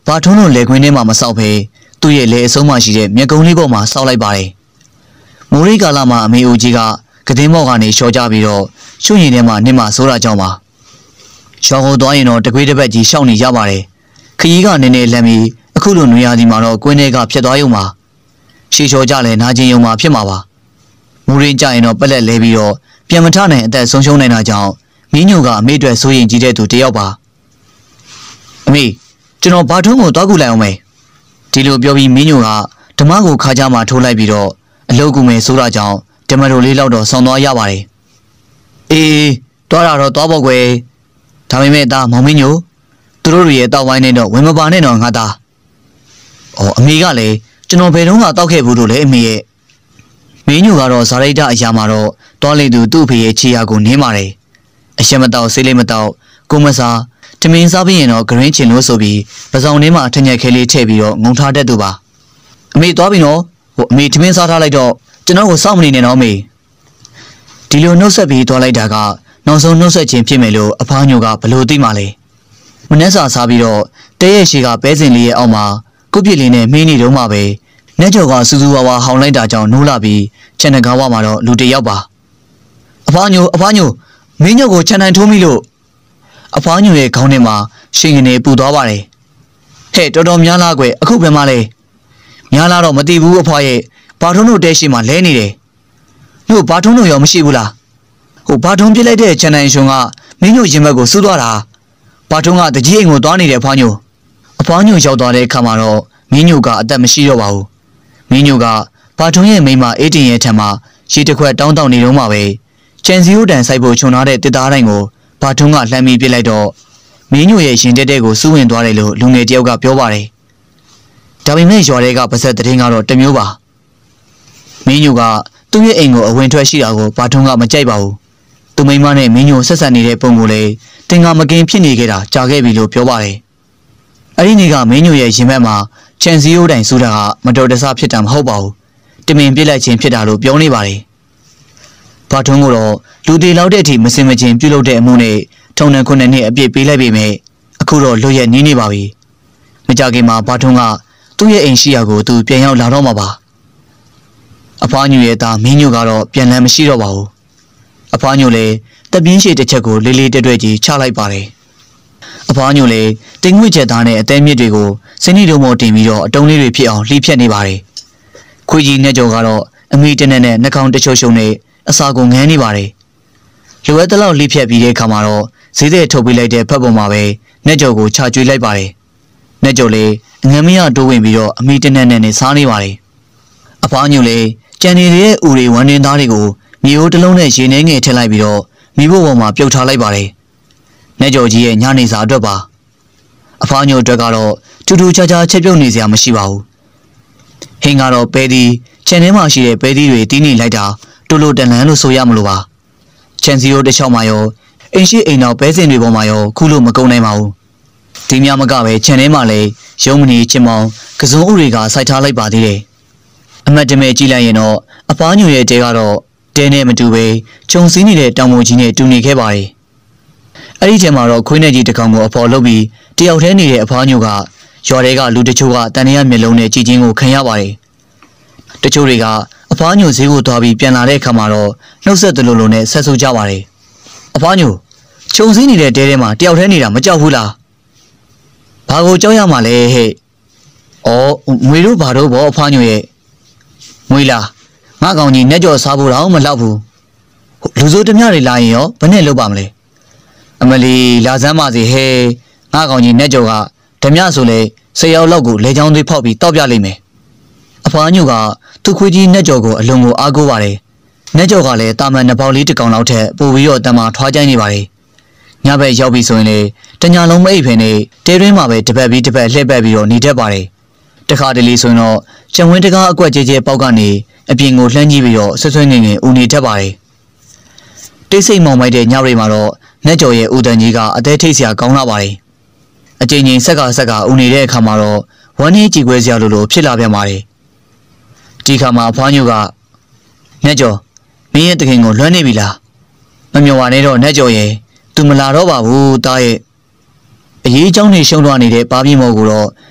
ဘာထုံးတို့လေခွင်းထဲမှာမဆောက်ဖဲသူ့ရဲ့လေအဆုံးမရှိတဲ့မြက်ကုံးလေးပေါ်မှာဆောက်လိုက်ပါတယ်မိုးရိကာလမှာအမေအိုကြီးကကတင်းမော့ကနေလျှော်ကြပြီးတော့ရွှရင်ထဲမှာနစ်မဆိုးတာကြောင့်ပါရှောင်းကိုသွားရင်တော့တကွေးတစ်ပတ်ကြီးရှောက်နေရပါတယ်ခရီးကနည်းနည်းလမ်းပြီးအခုလိုနွေရာသီမှာတော့ကွင်းထဲကဖြစ်သွားရုံပါရှေ့လျှော်ကြလဲနာကျင်ရုံမှာဖြစ်မှာပါမူရင်းကြရင်တော့ပက်လက်လဲပြီးတော့ပြန်မထနိုင်အသက်ဆုံးရှုံးနေတာကြောင့်မင်းညိုကအမေအတွက်စိုးရင်ကြီးတဲ့သူတယောက်ပါအမေကျွန်တော်ဘာထုံးကိုတောက်ကူလိုက်အောင်မေဒီလိုပြောပြီးမင်းညိုကဓမ္မကိုခါကြမှာထိုးလိုက်ပြီးတော့အလုတ်ကူမယ်ဆိုတာကြောင့်ဓမ္မတို့လေးလောက်တော့ဆောင်းသွားရပါတယ်အေးတွားတာတော့တွားဖို့ကွယ်ဒါပေမဲ့ဒါမောင်မင်းညိုသူတို့ရဲ့တောက်ဝိုင်းနဲ့တော့ဝင်မပါနဲ့တော့ငါသားအော်အမေကလည်းကျွန်တော်ဘယ်တော့မှတောက်ခဲ့ဘူးလို့လေအမေရဲ့မင်းညိုကတော့ဇာရိတအရာမှာတော့တွားလိုက်သူသူ့ဖေရဲ့ခြေရာကိုနင်းပါတယ်အရှက်မတောက်ဆေးလေးမတောက်ကိုမစားတမင်းစားပြီးရင်တော့ဂရင်းချင်လို့ဆိုပြီးပစောင်ထဲမှာအထက်ညက်ခဲလေးထည့်ပြီးတော့ငုံထားတတ်သူပါအမေသွားပြီနော်ဟိုအမေတမင်းစားထားလိုက်တော့ကျွန်တော်ကိုစောင့်မနေနဲ့တော့အမေဒီလိုနှုတ်ဆက်ပြီးသွားလိုက်တာကနောက်ဆုံးနှုတ်ဆက်ခြင်းဖြစ်မယ်လို့အဖားညိုကဘလို့သိမှလဲမနှက်စာစားပြီးတော့တဲရဲ့ရှေကပဲစင်လေးရဲ့အောက်မှာကုတ်ပြစ်လေးနဲ့မင်းနေတော့မှပဲနှက်ကြော်ကစူးစူးဝါဝါဟောင်းလိုက်တာကြောင့်နိုးလာပြီးခြံတကားဝမှာတော့လူတယောက်ပါအဖားညိုအဖားညိုမင်းညိုကိုခြံတိုင်ထိုးမိလို့အဖားညိုရဲ့ခေါင်းထဲမှာရှင်ကနေပူသွားပါတယ်ဟဲ့တော်တော်များလားကွယ်အခုဘယ်မှလဲများလားတော့မသိဘူးအဖွားရဲ့ဘာထုံးတို့တဲရှိမှလဲနေတယ်တို့ဘာထုံးတို့ရောမရှိဘူးလားဟိုဘာထုံးပြစ်လိုက်တဲ့ခြံတိုင်ရှင်ကမင်းညိုရင်ဘက်ကိုစူးသွားတာဘာထုံးကတကြီးအိမ်ကိုသွားနေတယ်အဖွားညိုအဖွားညိုရောက်သွားတဲ့အခါမှာတော့မင်းညိုကအသက်မရှိတော့ပါဘူးမင်းညိုကဘာထုံးရဲ့မိန်းမအေးတင်ရဲ့ထံမှာရေတစ်ခွက်တောင်းတောင်းနေတော့မှပဲချန်စီယိုတန်ဆိုင်ဖို့ခြုံထားတဲ့တစ်သားတိုင်းကိုဘာထုံးကလှမ်းပြီးပြစ်လိုက်တော့မင်းညိုရဲ့ရှင်တက်တဲ့ကိုစူးဝင်သွားတယ်လို့လူငယ်တယောက်ကပြောပါတယ်ဒါပေမဲ့ရွာတွေကပါဆက်တဲ့င်းကတော့တမျိုးပါမင်းညိုကသူ့ရဲ့အိမ်ကိုအဝင်ထွက်ရှိတာကိုဘာထုံးကမကြိုက်ပါဘူးသူမိန်းမနဲ့မင်းညိုဆက်ဆက်နေတဲ့ပုံကိုလေတင်ကမကင်းဖြစ်နေခဲ့တာကြာခဲ့ပြီလို့ပြောပါတယ်အဲ့ဒီနေ့ကမင်းညိုရဲ့ရင်ဘက်မှာချန်စီယိုတိုင်စူးတာကမတော်တဆဖြစ်တာမဟုတ်ပါဘူးတမင်ပြစ်လိုက်ခြင်းဖြစ်တာလို့ပြောနေပါတယ်ဘာထုံးကတော့လူသေးလောက်တဲ့အထိမစင်မချင်းပြုတ်လုပ်တဲ့အမှုနဲ့ထုံနှံခုနှစ်နှစ်အပြည့်ပေးလိုက်ပေမဲ့အခုတော့လွတ်ရက်နီးနေပါပြီမကြခင်မှာဘာထုံးကသူ့ရဲ့အိမ်ရှိရာကိုသူပြန်ရောက်လာတော့မှာပါအဖွားညိုရဲ့သားမင်းညိုကတော့ပြန်လည်မရှိတော့ပါဘူးအဖွားညိုလည်းတပြင်းရှိတစ်ချက်ကိုလေးလေးတွဲတွဲကြီးချလိုက်ပါတယ်အဖွားညိုလည်းတင်ငွေချက်သားနဲ့အသေးမြစ်တွေကိုစင်းနီတို့မော်တင်ပြီးတော့အတုံးလေးတွေဖြစ်အောင်လှီးဖြတ်နေပါတယ်ခွေကြီးနဲ့ကြော်ကတော့အမိတနဲ့နဲ့နှာခေါင်းတချို့ရှုံနဲ့အစာကိုငန်းနေပါတယ်လိုအပ်တဲ့လောက်လှီးဖြတ်ပြီးတဲ့အခါမှာတော့ဈေးတဲ့ထုတ်ပေးလိုက်တဲ့ဖက်ပေါ်မှာပဲနှက်ကြော်ကိုချကျွေးလိုက်ပါတယ်နှက်ကြော်လေးငမ်းမရတိုးဝင်ပြီးတော့အမိတနဲ့နဲ့နဲ့စားနေပါတယ်အဖွားညိုလေးကြံနေတဲ့ဥတွေဝမ်းနေသားတွေကိုမြေအိုးတစ်လုံးနဲ့ရေနှဲငယ်ထည့်လိုက်ပြီးတော့မိဖို့ပေါ်မှာပြုတ်ထားလိုက်ပါတယ်နှက်ကြော်ကြီးရဲ့ညနေစာအတွက်ပါအဖွားညိုအတွက်ကတော့ထူးထူးခြားခြားချက်ပြုတ်နေစရာမရှိပါဘူးဟင်းကတော့ပဲဒီခြံထဲမှာရှိတဲ့ပဲဒီတွေတီးနေလိုက်တာတိုးလိုတန်လန်လို့ဆိုရမလို့ပါခြံစီရိုးတစ်ချောင်းမှာရောအင်းရှိအိမ်တော်ပဲစင်တွေပေါ်မှာရောခုလို့မကုန်နိုင်ပါဘူးဒီများမကပဲခြံထဲမှာလည်းရုံမနီချင်မောင်ကစုံဥတွေကစိုက်ထားလိုက်ပါသေးတယ်အမတ်တမဲကြည့်လိုက်ရင်တော့အဖွားညိုရဲ့တဲကတော့တဲနဲ့မတူပဲခြုံစည်းနေတဲ့တောင်ပေါ်ကြီးနဲ့တူနေခဲ့ပါတယ်အဲ့ဒီထဲမှာတော့ခွေးနဲ့ကြီးတစ်ကောင်ကိုအဖော်လုပ်ပြီးတယောက်တည်းနေတဲ့အဖွားညိုကရွာတွေကလူတချို့ကတန်ရမျက်လုံးနဲ့ကြည်ချင်းကိုခံရပါတယ်တချို့တွေကအဖွားညိုဈေးကိုသွားပြီးပြန်လာတဲ့အခါမှာတော့နှုတ်ဆက်သလိုလိုနဲ့ဆက်ဆူကြပါတယ်အဖွားညိုခြုံစည်းနေတဲ့တဲထဲမှာတယောက်တည်းနေတာမကြောက်ဘူးလားဘာကိုကြောက်ရမှာလဲဟဲ့ဩငွေတို့ဘာတို့ဘောအဖွားညိုရဲ့ငွေလားငါကောင်ကြီးနဲ့ကြော်စားဖို့တော့မလောက်ဘူးလူစိုးတမျှတွေလာရင်ရောဘယ်နဲ့လုပ်ပါမလဲအမလီလာစမ်းပါစေဟဲ့ငါကောင်ကြီးနဲ့ကြော်ကဓမြဆိုလေဆယ်ယောက်လောက်ကိုလေချောင်းသွေးဖောက်ပြီးတောက်ပြလိမ့်မယ်အဖွားညိုကသူ့ခွေးကြီးနဲ့ကြော်ကိုအလုံးကိုအားကိုးပါတယ်နဲ့ကြော်ကလည်းတာမန်နှစ်ပေါက်လေးတစ်ကောင်လောက်ထက်ပိုပြီးတော့တမထွားကြိုင်းနေပါတယ်ညဘက်ရောက်ပြီဆိုရင်လေတညာလုံးမအိပ်ဖ ೇನೆ တဲတွင်းမှာပဲတပတ်ပြီးတပတ်လှည့်ပတ်ပြီးတော့နေတတ်ပါတယ်တခါတလေဆိုရင်တော့ကျန်ဝင်းတကားအကွက်ကျဲကျဲပေါက်ကနေအပြင်ကိုလှမ်းကြည့်ပြီးတော့ဆွဆွငင်ငင်ဦးနေတတ်ပါတယ်တိတ်ဆိတ်မောင်မိုက်တဲ့ညရိပ်မှာတော့နှက်ကြော်ရဲ့ဦးတန်ကြီးကအသေးထိတ်စရာကောင်းလာပါတယ်အချိန်ချင်းဆက်ကဆက်ကဦးနေတဲ့အခါမှာတော့ဝမ်းကြီးကြည်ခွဲစရာလိုလိုဖြစ်လာပြန်ပါတယ်ဒီခါမှာအဖွားညိုကနှက်ကြော်မင်းရဲ့တခင်ကိုလွှမ်းနေပြီလားမမျောပါနဲ့တော့နှက်ကြော်ရဲ့သူမလာတော့ပါဘူးတားရဲ့အရေးအကြောင်းတွေရှုံးသွားနေတဲ့ပါပြင်းမော်ကိုတော့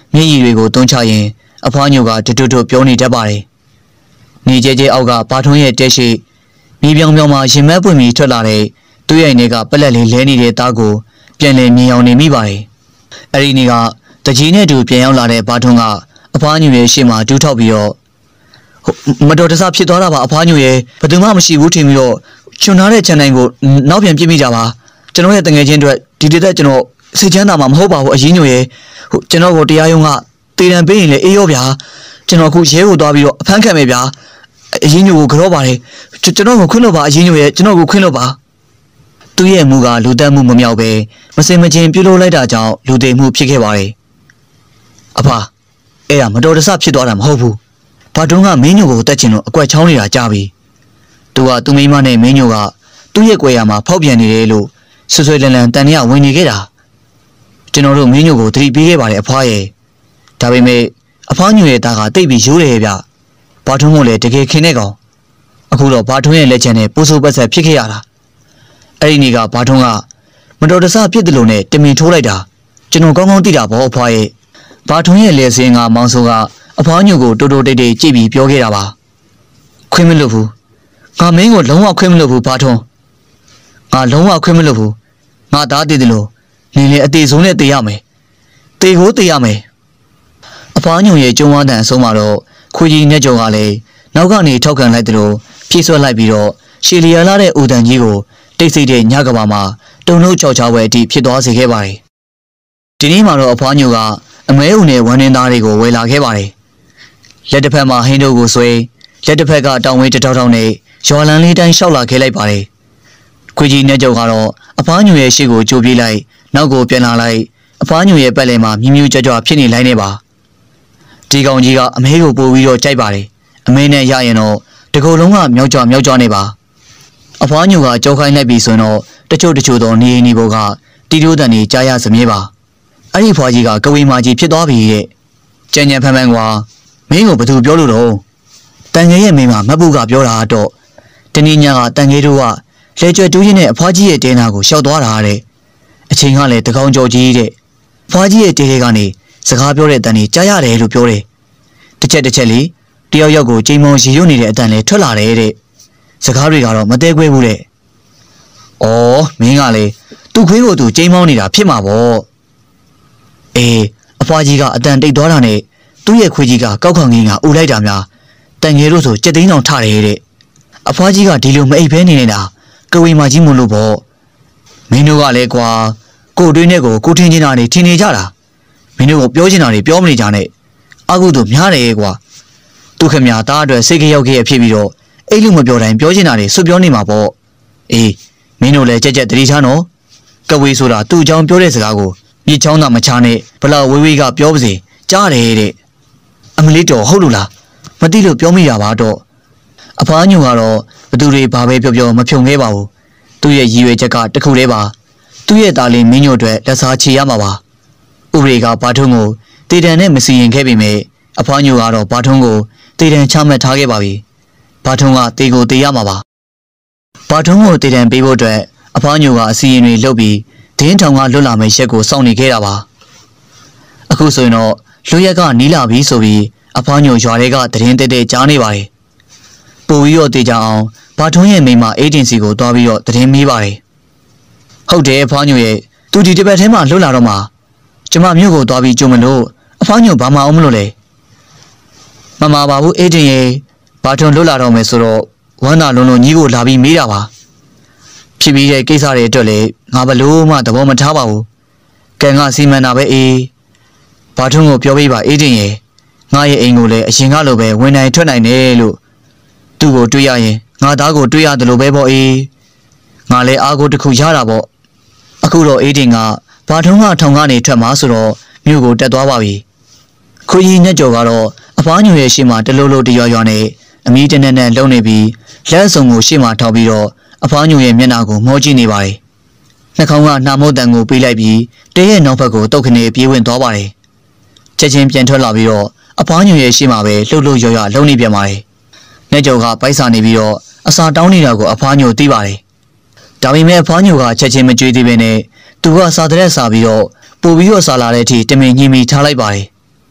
မျက်ရည်တွေကိုတုံးချရင်အဖွားညိုကတတွတ်တွတ်ပြောနေတတ်ပါတယ်။နေကျကျအောက်ကဘာထုံးရဲ့တဲရှိမြေပြောင်ပြောင်မှာရင်မက်ပွင့်ပြီးထွက်လာတဲ့သူ့ရဲ့နေကပလက်လေးလဲနေတဲ့သားကိုပြန်လည်မြင်အောင်နေမိပါတယ်။အဲဒီနေ့ကတကြီးနဲ့တူပြန်ရောက်လာတဲ့ဘာထုံးကအဖွားညိုရဲ့ရှေ့မှာဒူးထောက်ပြီးတော့မတော်တဆဖြစ်သွားတာပါအဖွားညိုရဲ့ဘယ်သူမှမရှိဘူးထင်ပြီးတော့ချွန်ထားတဲ့ခြံတိုင်းကိုနောက်ပြန်ပြစ်မိကြပါကျွန်တော်ရဲ့တငယ်ချင်းတွေဒီတက်ကျွန်တော်စိတ်ချမ်းသာမှာမဟုတ်ပါဘူးအရင်ညိုရဲ့ဟိုကျွန်တော်ကိုတရားရုံးကတေတံပေးရင်လည်းအေးရောဗျာကျွန်တော်အခုရဲကိုသွားပြီးတော့အဖမ်းခံမယ်ဗျာအရင်ညိုကိုကြောပါတယ်ကျွန်တော်ကိုခွင့်လို့ပါအရင်ညိုရဲ့ကျွန်တော်ကိုခွင့်လို့ပါသူ့ရဲ့မူကလူတက်မှုမမြောက်ပဲမစင်မချင်းပြုလုပ်လိုက်တာကြောင့်လူသိမှုဖြစ်ခဲ့ပါတယ်အဖအဲ့ဒါမတော်တဆဖြစ်သွားတာမဟုတ်ဘူးဘာတုံးကမင်းညိုကိုတက်ချင်လို့အကွက်ချောင်းနေတာကြားပြီသူကသူ့မိမနဲ့မင်းညိုကသူ့ရဲ့ကွယ်ရမှာဖောက်ပြန်နေတယ်လို့ဆွဆွဲလန်းလန်းတန်ရဝင်နေခဲ့တာကျွန်တော်တို့မင်းညိုကိုသတိပေးခဲ့ပါတယ်အဖွားရဲ့ဒါပေမဲ့အဖွားညိုရဲ့သားကတိတ်ပြီးရိုးတယ်ဗျဘာထုံးမို့လဲတကယ်ခင်တဲ့ကောင်အခုတော့ဘာထုံးရဲ့လက်ချက်နဲ့ပိုးဆိုးပတ်ဆက်ဖြစ်ခဲ့ရတာအဲ့ဒီနေ့ကဘာထုံးကမတော်တဆဖြစ်တယ်လို့နဲ့တမင်ထိုးလိုက်တာကျွန်တော်ကောင်းကောင်းသိတာပေါ့အဖွားရဲ့ဘာထုံးရဲ့လက်စင်းကမောင်ဆိုးကအဖွားညိုကိုတိုးတိုးတိတ်တိတ်ကြည့်ပြီးပြောခဲ့တာပါခွင့်မလို့ဘူးငါမင်းကိုလုံးဝခွင့်မလို့ဘူးဘာထုံးငါလုံးဝခွင့်မလို့ဘူးငါသားတည်တယ်လို့နင်းလေအသေးဆုံးနဲ့တေးရမယ်တေကိုတေးရမယ်အဖွားညိုရဲ့ကျုံဝါတန်အဆုံးမှာတော့ခွေကြီးနဲ့ကြုံကလည်းနောက်ကနေထောက်ခံလိုက်တယ်လို့ဖြည့်ဆွတ်လိုက်ပြီးတော့ရှီလီယာလာတဲ့ဦးတန်ကြီးကိုတိတ်ဆိတ်တဲ့ညကဘာမှာတုံလို့ချောက်ချောက်ဝဲအထိဖြစ်သွားစေခဲ့ပါတယ်ဒီနေ့မှာတော့အဖွားညိုကအမဲဦးနဲ့ဝမ်းနင်းသားတွေကိုဝယ်လာခဲ့ပါတယ်လက်တစ်ဖက်မှာဟင်းတို့ကိုဆွဲလက်တစ်ဖက်ကတောင်ဝင်းတထောက်ထောက်နဲ့ရွာလန်းလေးတိုင်းလျှောက်လာခဲ့လိုက်ပါတယ်ခွေကြီးနဲ့ကြုံကတော့အဖွားညိုရဲ့ရှေ့ကိုကြိုပြေးလိုက်နောက်ကိုပြန်လာလိုက်အဖွားညိုရဲ့ပက်လယ်မှာမြူးမြူးကြွကြွဖြစ်နေလိုက်နေပါဒီကောင်ကြီးကအမဲကိုပို့ပြီးတော့ကြိုက်ပါတယ်အမဲနဲ့ရရင်တော့တကူလုံးကမြောက်ကြမြောက်ကြနေပါအဖွားညိုကကြောက်ခိုင်းလိုက်ပြီဆိုရင်တော့တချို့တချို့သောနေနေဘောကတီတိုးတန်နေကြားရစမြဲပါအဲ့ဒီဖွားကြီးကကဝေမာကြီးဖြစ်သွားပြီတဲ့ကြံ့ကြံ့ဖန်ဖန်ကွာမင်းကိုဘသူပြောလို့တော့တန်ငယ်ရဲ့မိန်းမမတ်ဘူးကပြောတာတော့တနည်းညာကတန်ငယ်တို့ကလဲကျွဲတူးရင်နဲ့အဖွားကြီးရဲ့တဲနာကိုရှောက်သွားတာတဲ့အချိန်ကလည်းတကောင်ကြော်ကြီးတဲ့ဖွားကြီးရဲ့တဲတဲကနေစကားပြောတဲ့အတန်ကြီးကြားရတယ်လို့ပြောတယ်တစ်ချက်တစ်ချက်လေးတယောက်ယောက်ကိုချိန်မောင်ရီရွတ်နေတဲ့အတန်လေးထွက်လာတယ်တဲ့စကားတွေကတော့မတဲခွဲဘူးတဲ့ဩမင်းကလေသူ့ခွေးကိုသူချိန်မောင်းနေတာဖြစ်မှာပေါ့အေးအဖွားကြီးကအတန်တိတ်သွားတာနဲ့သူ့ရဲ့ခွေးကြီးကကောက်ခေါင်ကြီးကဥလိုက်တာများတန်ငယ်တို့ဆိုကြက်သိန်းအောင်ထတယ်တဲ့အဖွားကြီးကဒီလိုမအိပ်ဖဲနေနေတာကဝေမာကြီးမလို့ပေါ့မင်းတို့ကလည်းကွာကိုတွေးနဲ့ကိုကိုထင်းချင်းတာနေထင်နေကြတာမင်းတို့ကိုပြောချင်တာတွေပြောမနေကြနဲ့အကုသို့များတယ်ကွာသူခင်ဗျာသားအတွက်စိတ်ကြောက်ခဲ့ရဖြစ်ပြီးတော့အဲ့လိုမပြောတိုင်းပြောချင်တာတွေဆွပြောနေမှာပေါ့အေးမင်းတို့လည်းကြက်ကြက်တတိချာနော်ကဝေဆိုတာသူ့အကြောင်းပြောတဲ့စကားကိုမြစ်ချောင်းသာမချနဲ့ဘလောက်ဝေးဝေးကပြောပါစေကြားတယ်တဲ့အမလေးတော်ဟုတ်လို့လားမသိလို့ပြောမိတာပါတော့အဖွားညိုကတော့ဘသူတွေဘာပဲပြောပြောမဖြုံခဲ့ပါဘူးသူ့ရဲ့ရည်ရွယ်ချက်ကတခုတည်းပါသူ့ရဲ့သားလေးမင်းညိုအတွက်လက်စားချေရမှာပါဥပဒေကဘာထုံးကိုတေတံနဲ့မစီရင်ခဲ့ပေမဲ့အဖွားညိုကတော့ဘာထုံးကိုတေတံချမှတ်ထားခဲ့ပါပြီဘာထုံးကတေကိုတေရမှာပါဘာထုံးကိုတေတံပေးဖို့အတွက်အဖွားညိုကအစီရင်တွေလုပ်ပြီးဒင်းထောင်ကလွတ်လာမယ့်ရက်ကိုစောင့်နေခဲ့တာပါအခုဆိုရင်တော့လူရက်ကနီးလာပြီဆိုပြီးအဖွားညိုရွာတွေကတရင်တဲတဲကြားနေပါတယ်ပို့ပြီးတော့တေချအောင်ဘာထုံးရဲ့မိမအေဂျင်စီကိုတွားပြီးတော့တရင်မေးပါတယ်ဟုတ်တယ်အဖွားညိုရဲ့သူဒီတပတ်ထဲမှာလွတ်လာတော့မှကျမမြို့ကိုတွားပြီးကြုံမလို့အဖွားညိုဘာမှအောင်မလို့လဲမမပါဘူးအေဂျင်ရဲ့ဘာထုံးလွတ်လာတော့မယ်ဆိုတော့ဝမ်းသာလုံးလုံးညီကိုလာပြီးမေးတာပါဖြစ်ပြီးတဲ့ကိစ္စတွေအတွက်လည်းငါဘလို့မှသဘောမထားပါဘူးကံကစီမံတာပဲအေးဘာထုံးကိုပြောပေးပါအေးတင်ရဲ့ငါရဲ့အိမ်ကိုလည်းအရင်ကလိုပဲဝင်နိုင်ထွက်နိုင်တယ်လို့သူ့ကိုတွေးရရင်ငါသားကိုတွေးရတယ်လို့ပဲပေါ့အေးငါလည်းအားကိုတစ်ခုရတာပေါ့အခုတော့အေးတင်ကဘာထုံးကထောင်ကနေထွက်မှာဆိုတော့မြို့ကိုတက်သွားပါပြီခွေကြီးနဲ့ကြော်ကတော့အဖွားညိုရဲ့ရှေ့မှာတလို့လို့တရွရွနဲ့အမီးတနဲ့နဲ့လုံနေပြီးလက်စုံကိုရှေ့မှာထောက်ပြီးတော့အဖွားညိုရဲ့မျက်နှာကိုမောကြည့်နေပါတယ်နှာခေါင်းကနှာမိုးတန်ကိုပေးလိုက်ပြီးတဲရဲ့နောက်ဘက်ကိုတုတ်ခနေပြေးဝင်သွားပါတယ်ချက်ချင်းပြန်ထွက်လာပြီးတော့အဖွားညိုရဲ့ရှေ့မှာပဲလှုပ်လှုပ်ရွရွလုံနေပြန်ပါတယ်နဲ့ကြော်ကပိုက်စာနေပြီးတော့အစာတောင်းနေတာကိုအဖွားညိုသိပါတယ်ဒါပေမဲ့အဖွားညိုကချက်ချင်းမကြွေးသေးဘဲနဲ့သူကစာတဲ့စာပြီးတော့ပို့ပြီးတော့စာလာတဲ့အထိတမင်ညှိမိထားလိုက်ပါတယ်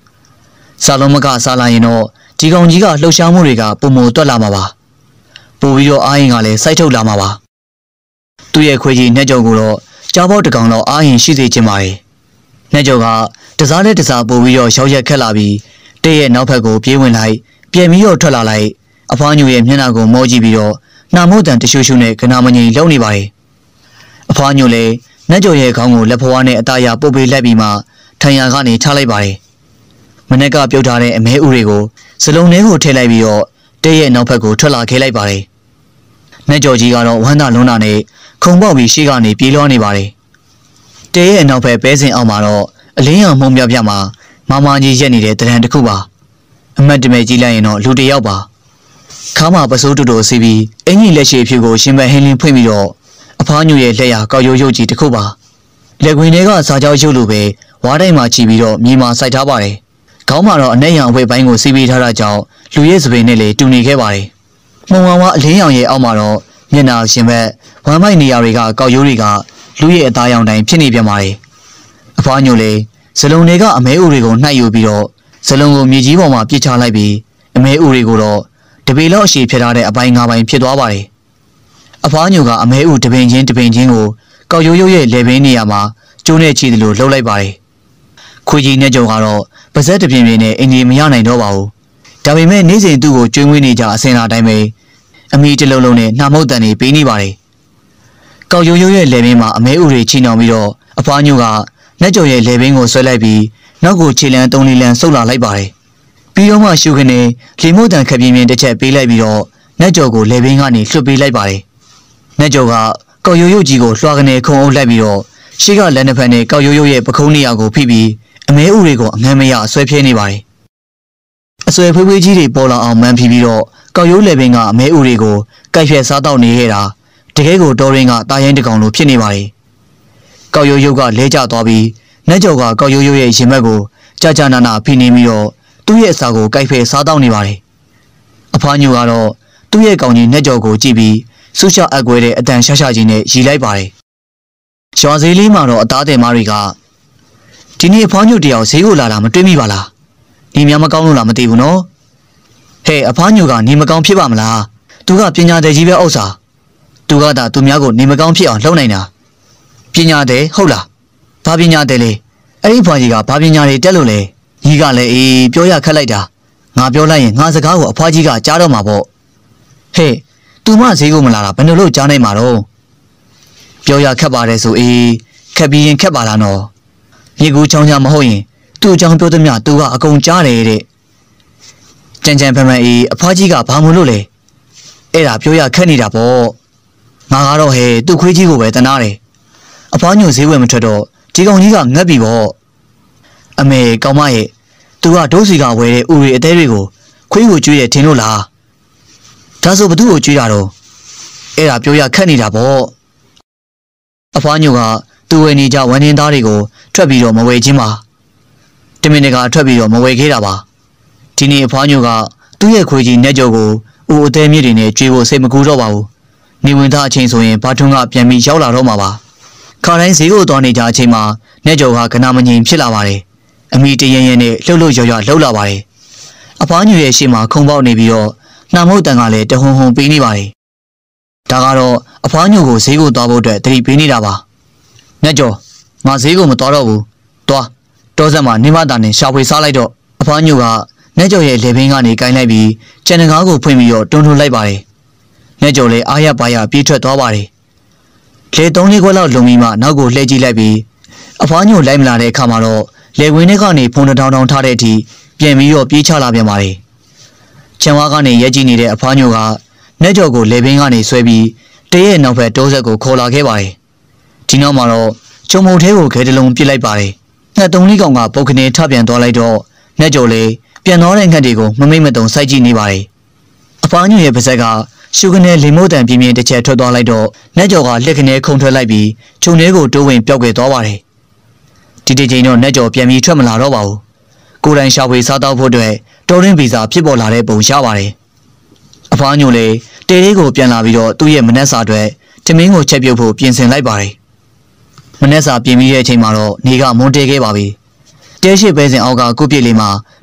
စာလုံးမကစားလာရင်တော့ဒီကောင်ကြီးကလှုပ်ရှားမှုတွေကပုံမတွက်လာမှာပါပို့ပြီးတော့အားရင်ကလည်းစိုက်ထုတ်လာမှာပါသူ့ရဲ့ခွေးကြီးနှက်ကြော်ကိုတော့ကြားပေါက်တကောင်တော့အားရင်ရှိစေချင်ပါတယ်နှက်ကြော်ကတစားနဲ့တစားပို့ပြီးတော့ရောက်ရက်ခက်လာပြီးတဲ့ရဲ့နောက်ဘက်ကိုပြေးဝင်လိုက်ပြန်ပြီးတော့ထွက်လာလိုက်အဖွားညိုရဲ့မျက်နှာကိုမောကြည့်ပြီးတော့နှာမို့တန်တရှူရှူနဲ့ကနာမငိန်လုံနေပါတယ်အဖွားညိုလည်းနှက်ကြော်ရဲ့ခေါင်းကိုလက်ဖွားနဲ့အသားရပုတ်ပေးလိုက်ပြီးမှထိုင်ရကနေထားလိုက်ပါတယ်မနေ့ကပြုတ်ထားတဲ့အမဲဥတွေကိုစလုံးထဲကိုထည့်လိုက်ပြီးတော့တဲ့ရဲ့နောက်ဘက်ကိုထွက်လာခဲ့လိုက်ပါတယ်နှက်ကြော်ကြီးကတော့ဝမ်းသာလွန်းတာနဲ့ခုံပေါက်ပြီးရှေ့ကနေပြေးလွှားနေပါတယ်တဲ့ရဲ့နောက်ဘက်ပဲစင်အောင်မှာတော့အလင်းရောင်မှုံပြပြမှာမမကြီးရက်နေတဲ့တရံတစ်ခုပါအမတ်တမဲကြီးလိုက်ရင်တော့လူတစ်ယောက်ပါခါမပစိုးတူတူစီးပြီးအင်ကြီးလက်ရှိအဖြစ်ကိုရှင်ဘဟင်းလင်းဖွင့်ပြီးတော့အဖားညူရဲ့လက်ရကောက်ရိုးရိုးကြီးတစ်ခုပါလက်ခွင်တွေကစားကြောက်ရုပ်လိုပဲဝါးတိုင်းမှာချီပြီးတော့မြေမှာစိုက်ထားပါတယ်ခေါင်းမှာတော့အနဲ့ရောင်အဝတ်ပိုင်းကိုစီးပြီးထားတာကြောင့်လူရဲ့စပင်းနဲ့လေတူနေခဲ့ပါတယ်မှုံဝါဝါအလင်းရောင်ရဲ့အောက်မှာတော့မျက်နှာရှင်ဘက်ဝမ်းမိုက်နေရာတွေကကောက်ရိုးတွေကလူရဲ့အသားရောင်တိုင်းဖြစ်နေပြန်ပါတယ်အဖားညူလေဇလုံးတွေကအမဲဥတွေကိုနှိုက်ယူပြီးတော့ဇလုံးကိုမြေကြီးပေါ်မှာပြစ်ချလိုက်ပြီးအမဲဥတွေကိုတော့တပေလောက်အရှည်ဖြစ်ထားတဲ့အပိုင်း၅ပိုင်းဖြစ်သွားပါတယ်အဖွားညိုကအမဲဥတပင်ချင်းတပင်ချင်းကိုကောက်ရိုးရိုးရဲ့လေပင်နေရာမှာကျိုးနဲ့ချီတယ်လို့လှုပ်လိုက်ပါတယ်ခွေကြီးနဲ့ကြုံကတော့ပါဇက်တပြင်းပြင်းနဲ့အင်ကြီးမရနိုင်တော့ပါဘူးဒါပေမဲ့နေ့စဉ်သူ့ကိုကျွေးမွေးနေကြအစင်လာတိုင်းပဲအမိတလုံးလုံးနဲ့နှာမုတ်တန်တွေပေးနေပါတယ်ကောက်ရိုးရိုးရဲ့လေပင်မှာအမဲဥတွေချီနှောင်ပြီးတော့အဖွားညိုကနှက်ကြုံရဲ့လေပင်ကိုဆွဲလိုက်ပြီးနောက်ကိုခြေလန်းသုံးလီလန်းဆုပ်လာလိုက်ပါတယ်ပြီးတော့မှရှုခနဲ့လေမုတ်တန်ခပ်ပြင်းပြင်းတစ်ချက်ပေးလိုက်ပြီးတော့နှက်ကြော်ကိုလေပင်ကနေလွှတ်ပေးလိုက်ပါတယ်နှက်ကြော်ကကောက်ရိုးရိုးကြီးကိုလွှာကနေခုံအုပ်လိုက်ပြီးတော့ရှေ့ကလက်နှစ်ဖက်နဲ့ကောက်ရိုးရိုးရဲ့ပခုံးနေရာကိုဖိပြီးအမဲဥတွေကိုအငမ်းမရအဆွဲဖြဲနေပါတယ်အဆွဲဖွေးဖွေးကြီးတွေပေါ်လာအောင်မှန်းဖိပြီးတော့ကောက်ရိုးလေပင်ကအမဲဥတွေကိုကိုက်ဖြဲစားတော့နေခဲ့တာတကယ်ကိုတော်ရင်းကတာရိုင်းတကောင်လိုဖြစ်နေပါတယ်ကောက်ရိုးရိုးကလဲကျသွားပြီးနှက်ကြော်ကကောက်ရိုးရိုးရဲ့ရင်ဘက်ကိုကြာကြာနာနာဖိနေပြီးတော့သူ့ရဲ့အစာကိုကိုက်ဖဲစားတော့နေပါတယ်အဖွားညိုကတော့သူ့ရဲ့ကောင်ကြီးနှက်ကြော်ကိုကြည့်ပြီးဆူရှာအကွဲတဲ့အတန်ရှာရှာကြီးနဲ့ရီလိုက်ပါတယ်ရွာဈေးလေးမှာတော့အသားတယ်မားတွေကဒီနေ့အဖွားညိုတယောက်ဈေးကိုလာတာမတွေ့မိပါလားနေများမကောင်းလို့လားမသိဘူးနော်ဟဲ့အဖွားညိုကနေမကောင်းဖြစ်ပါမလားသူကပညာတယ်ကြီးပဲဥစ္စာသူကသာသူများကိုနေမကောင်းဖြစ်အောင်လှုပ်နိုင်တာပညာတယ်ဟုတ်လားဘာပညာတယ်လဲအဲ့ဒီဖွားကြီးကဘာပညာတွေတက်လို့လဲကြီးကလည်းအေးပြောရခက်လိုက်တာငါပြောလိုက်ရင်ငါစကားကိုအဖွားကြီးကကြားတော့မှာပေါ့ဟဲ့သူမဈေးကိုမလာတာဘယ်လိုလုပ်ကြားနိုင်မှာတော့ပြောရခက်ပါတယ်ဆိုအေးခက်ပြီးရင်ခက်ပါလားနော်မြေကူချောင်းချမဟုတ်ရင်သူ့အကြောင်းပြောသမျှသူကအကုန်ကြားတယ်တဲ့ကြံကြံဖန်ဖန်အေးအဖွားကြီးကဘာမလို့လဲအဲ့ဒါပြောရခက်နေတာပေါ့ငါကတော့ဟဲ့သူ့ခွေးကြီးကိုပဲတနာတယ်အဖွားညိုဈေးဝယ်မထွက်တော့ဒီကောင်ကြီးကငတ်ပြီပေါ့အမေကောင်မရဲ့သူကဒိုးစီကဝဲတဲ့ဥရီအသေးတွေကိုခွေးကိုကျွေးတယ်ထင်လို့လားဒါဆိုဘသူ့ကိုကျွေးတာတော့အဲ့ဒါပြောရခက်နေတာပေါ့အဖွားညိုကသူ့ဝယ်နေကြဝန်ရင်းသားတွေကိုထွက်ပြီးတော့မဝယ်ချင်းပါတမင်တကာထွက်ပြီးတော့မဝယ်ခဲ့တာပါဒီနေ့အဖွားညိုကသူ့ရဲ့ခွေးကြီးနှက်ကြော်ကိုဦးအသေးမြစ်တွေနဲ့ကျွေးဖို့စိတ်မကူတော့ပါဘူးနေဝင်သားအချိန်ဆိုရင်ဘာထွန်းကပြန်ပြီးရောက်လာတော့မှာပါခါတိုင်းဈေးကိုသွားနေကြအချိန်မှာနှက်ကြော်ကကနာမငြိမ်ဖြစ်လာပါတယ်အမိတရရင်နဲ့လှုပ်လှုပ်ရွရွလှုပ်လာပါတယ်အဖွားညိုရဲ့ရှေ့မှာခုံပေါက်နေပြီးတော့နှာမုတ်တန်ကလည်းတဟုန်ဟုန်ပေးနေပါတယ်ဒါကတော့အဖွားညိုကိုဈေးကိုသွားဖို့အတွက်တတိပေးနေတာပါနှက်ကြော်ငါဈေးကိုမသွားတော့ဘူးသွားတောဆက်မှာနေမတာနဲ့ရှာဖွေစားလိုက်တော့အဖွားညိုကနှက်ကြော်ရဲ့လေပင်ကနေကိုင်းလိုက်ပြီးကျန်တကားကိုဖွင့်ပြီးတော့တွန်းထွန်းလိုက်ပါတယ်နှက်ကြော်လည်းအားရပါရပြေးထွက်သွားပါတယ်လေသုံးလေးခွက်လောက်လုံပြီးမှနောက်ကိုလှည့်ကြည့်လိုက်ပြီးအဖွားညိုလိုက်မလာတဲ့အခါမှာတော့လေဝင်းထဲကနေဖုံတောင်တောင်ထားတဲ့အထိပြန်ပြီးတော့ပြေးချလာပြန်ပါတယ်ချံဝါကနေရက်ကြည့်နေတဲ့အဖွားညိုကနှက်ကြော်ကိုလေပင်ကနေဆွဲပြီးတရဲ့နောက်ဘက်တိုးဆက်ကိုခေါ်လာခဲ့ပါတယ်ဒီနောက်မှာတော့ချုံမုံထဲကိုခဲတလုံးပစ်လိုက်ပါတယ်ငှက်သုံးလေးကောင်ကပုတ်ခနဲ့ထပြန်သွားလိုက်တော့နှက်ကြော်လေးပြန်သွားတဲ့ငှက်တွေကိုမမိတ်မတုံစိုက်ကြည့်နေပါတယ်အဖွားညိုရဲ့ပါဇက်ကရှုခနဲ့လေမိုးတန်ပြင်းပြင်းတစ်ချက်ထွက်သွားလိုက်တော့နှက်ကြော်ကလက်ခနဲ့ခုန်ထွက်လိုက်ပြီးခြုံထဲကိုတိုးဝင်ပျောက်ကွယ်သွားပါတယ်ဒီဒီချိန်တော့နှက်ကြော်ပြန်ပြီးထွက်မလာတော့ပါဘူးကိုယ်တိုင်ရှာဖွေစားတော့ဖို့အတွက်တော်ရင်းဗီဇာဖြစ်ပေါ်လာတဲ့ပုံရပါတယ်အဖွားညိုလေတဲလေးကိုပြန်လာပြီးတော့သူ့ရဲ့မနက်စာအတွက်ထမင်းကိုချက်ပြုတ်ဖို့ပြင်ဆင်လိုက်ပါတယ်မနက်စာပြင်ပြီးတဲ့အချိန်မှာတော့နေကမွန်းတဲခဲ့ပါပြီတဲရှိပဲစဉ်အောက်ကကုပြစ်လေးမှာ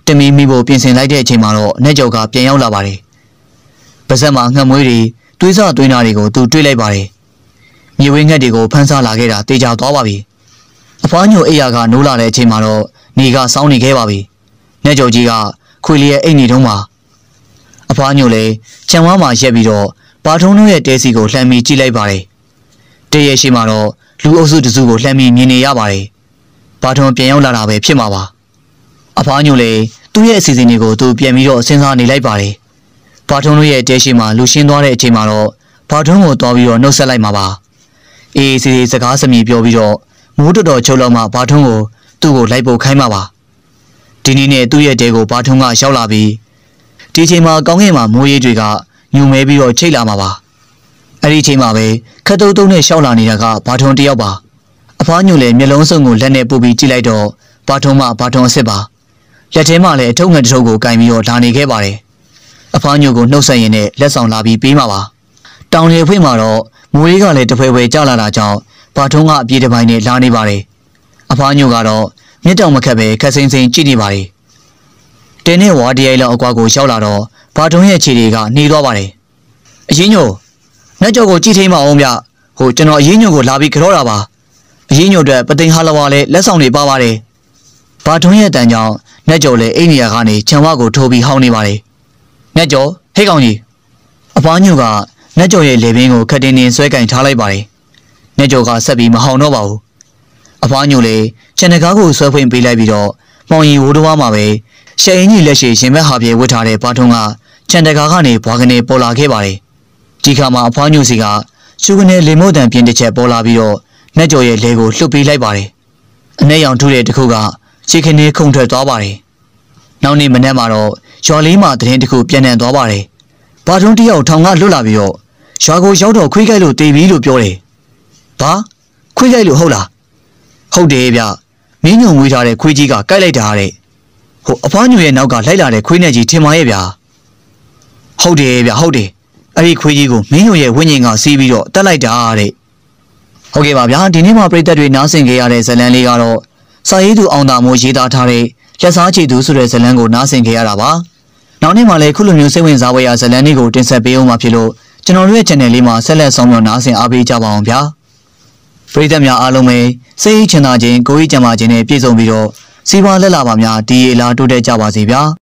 တမီမိဖို့ပြင်ဆင်လိုက်တဲ့အချိန်မှာတော့နတ်ကျော်ကပြန်ရောက်လာပါတယ်။ပါဇက်မှာငှက်မွေးတွေတွေးစားသွင်းတာတွေကိုသူတွေးလိုက်ပါတယ်။မြေဝင်းငှက်တွေကိုဖမ်းဆားလာခဲ့တာတေချာသွားပါပြီ။အဖွားညိုအိယာကနိုးလာတဲ့အချိန်မှာတော့နေကစောင်းနေခဲ့ပါပြီ။နတ်ကျော်ကြီးကခွေလျက်အိတ်နေတုံးမှာအဖွားညိုလည်းခြံဝါးမှာရက်ပြီးတော့ပါထုံးတို့ရဲ့တဲစီကိုလှမ်းပြီးကြည့်လိုက်ပါတယ်။တဲရဲ့ရှိမှာတော့လူအုပ်စုတစုကိုလှမ်းပြီးမြင်နေရပါတယ်။ပါထုံးပြန်ရောက်လာတာပဲဖြစ်မှာပါ။အဖွားညိုလည်းသူ့ရဲ့အစီအစဉ်တွေကိုသူပြန်ပြီးတော့စဉ်းစားနေလိုက်ပါတယ်။ပါထုံးတို့ရဲ့တဲရှိမှာလူရှင်းသွားတဲ့အချိန်မှာတော့ပါထုံးကိုတွားပြီးတော့နှုတ်ဆက်လိုက်မှာပါ။အေးစီစီစကားစမြည်ပြောပြီးတော့မိုးတော်တော်ချုပ်လောက်မှပါထုံးကိုသူ့ကိုလိုက်ပို့ခိုင်းမှာပါ။ဒီနေ့နဲ့သူ့ရဲ့တဲကိုပါထုံးကရောက်လာပြီးဒီချိန်မှာကောင်းကင်မှာမိုးရေတွေကညူမဲပြီးတော့ချိတ်လာမှာပါ။အဲ့ဒီချိန်မှာပဲခတ်တုံးတုံးနဲ့ရှောက်လာနေတာကဘာထုံတယောက်ပါ။အဖွားညိုလည်းမျက်လုံးစုံကိုလက်နဲ့ပုတ်ပြီးကြည့်လိုက်တော့ဘာထုံမှဘာထုံအစ်စ်ပါ။လက်ထဲမှာလည်းအထုပ်ငတ်တထုပ်ကိုကင်ပြီးတော့လာနေခဲ့ပါတယ်။အဖွားညိုကိုနှုတ်ဆက်ရင်းနဲ့လက်ဆောင်လာပြီးပေးမှာပါ။တောင်လေဖွင့်မှာတော့မိုးရေကလည်းတဖွဲဖွဲကျလာတာကြောင့်ဘာထုံကအပြေးတစ်ပိုင်းနဲ့လာနေပါတယ်။အဖွားညိုကတော့မျက်တောင်မခတ်ပဲခက်စိမ့်စိမ့်ကြည့်နေပါတယ်။တင်းနဲ့ဝါဒီရိုက်လောက်အကွာကိုရောက်လာတော့ဘာထုံရဲ့ခြေတွေကနှီးသွားပါတယ်။အရင်ညိုနတ်ကျော်ကိုကြည့်ထိမအောင်ဗျ။ဟိုကျွန်တော်အရင်ညိုကိုလာပြီးကြောတာပါ။အရင်ညိုအတွက်ပသိမ်ဟာလဝါလည်းလက်ဆောင်တွေပါပါတယ်။ဘာထုံရဲ့တန်ကြောင့်နတ်ကျော်လည်းအိမ်နေရာကနေခြံဝါကိုထိုးပြီးဟောင်းနေပါတယ်။နတ်ကျော်ဟဲ့ကောင်ကြီးအဖွားညိုကနတ်ကျော်ရဲ့လေပင်ကိုခက်တင်းတင်းဆွဲကင်ထားလိုက်ပါတယ်။နတ်ကျော်ကဆက်ပြီးမဟောင်းတော့ပါဘူး။အဖွားညိုလည်းခြံတကားကိုဆွဲဖွင့်ပေးလိုက်ပြီးတော့မောင်ရီဝိုးတော်မှာပဲရှယ်အင်းကြီးလက်ရှိရှင်ဘက်ဟာပြေဝတ်ထားတဲ့ဘာထုံကခြံတကားကနေဘွားကနေပေါ်လာခဲ့ပါတယ်။ဒီခါမှာအဖွားညိုစီကရှုကနေလေမို့တန်ပြင်းတစ်ချက်ပေါ်လာပြီးတော့နတ်ကျော်ရဲ့လေကိုလှုပ်ပေးလိုက်ပါတယ်။အနဲ့ရောင်ထူတဲ့တစ်ခုကခြေခင်းခုန်ထွက်သွားပါတယ်။နောက်နေ့မနက်မှာတော့ရွာလေးမှာတရင်တစ်ခုပြန်နှံသွားပါတယ်။ဘာထုံတယောက်ထောင်ကလွတ်လာပြီးတော့ရွာကိုရောက်တော့ခွေးကြိုက်လို့တေးပြီလို့ပြောတယ်။ဘာခွေးကြိုက်လို့ဟုတ်လား။ဟုတ်တယ်ဗျ။မင်းညုံမွေးထားတဲ့ခွေးကြီးကကြိုက်လိုက်တာတဲ့။ဟိုအဖွားညိုရဲ့နောက်ကလိုက်လာတဲ့ခွေးနဲ့ကြီးထင်ပါရဲ့ဗျာ။ဟုတ်တယ်ဗျဟုတ်တယ်အဲ့ဒီခွေးကြီးကိုမင်းညိုရဲ့ဝိညာဉ်ကစီးပြီးတော့တက်လိုက်တာတဲ့ဟုတ်ကဲ့ပါဗျာဒီနေ့မှပြည်သက်တွေနားဆင်ကြရတဲ့ဇလန်းလေးကတော့စာရေးသူအောင်သာမိုးရေးသားထားတဲ့လက်စားချီသူဆိုတဲ့ဇလန်းကိုနားဆင်ကြရတာပါနောက်နေ့မှလည်းခုလိုမျိုးစိတ်ဝင်စားဖွယ်ရာဇလန်းလေးကိုတင်ဆက်ပေးအောင်မှာဖြစ်လို့ကျွန်တော်တို့ရဲ့ channel လေးမှာဆက်လက်ဆောင်ပြောနားဆင်အားပေးကြပါအောင်ဗျာပြည်သက်များအားလုံးပဲစိတ်ချမ်းသာခြင်းကိုယ်ရေးကျန်းမာခြင်းနဲ့ပြည့်စုံပြီးတော့စီးပွားလက်လာပါများဒီအလားတိုးတက်ကြပါစေဗျာ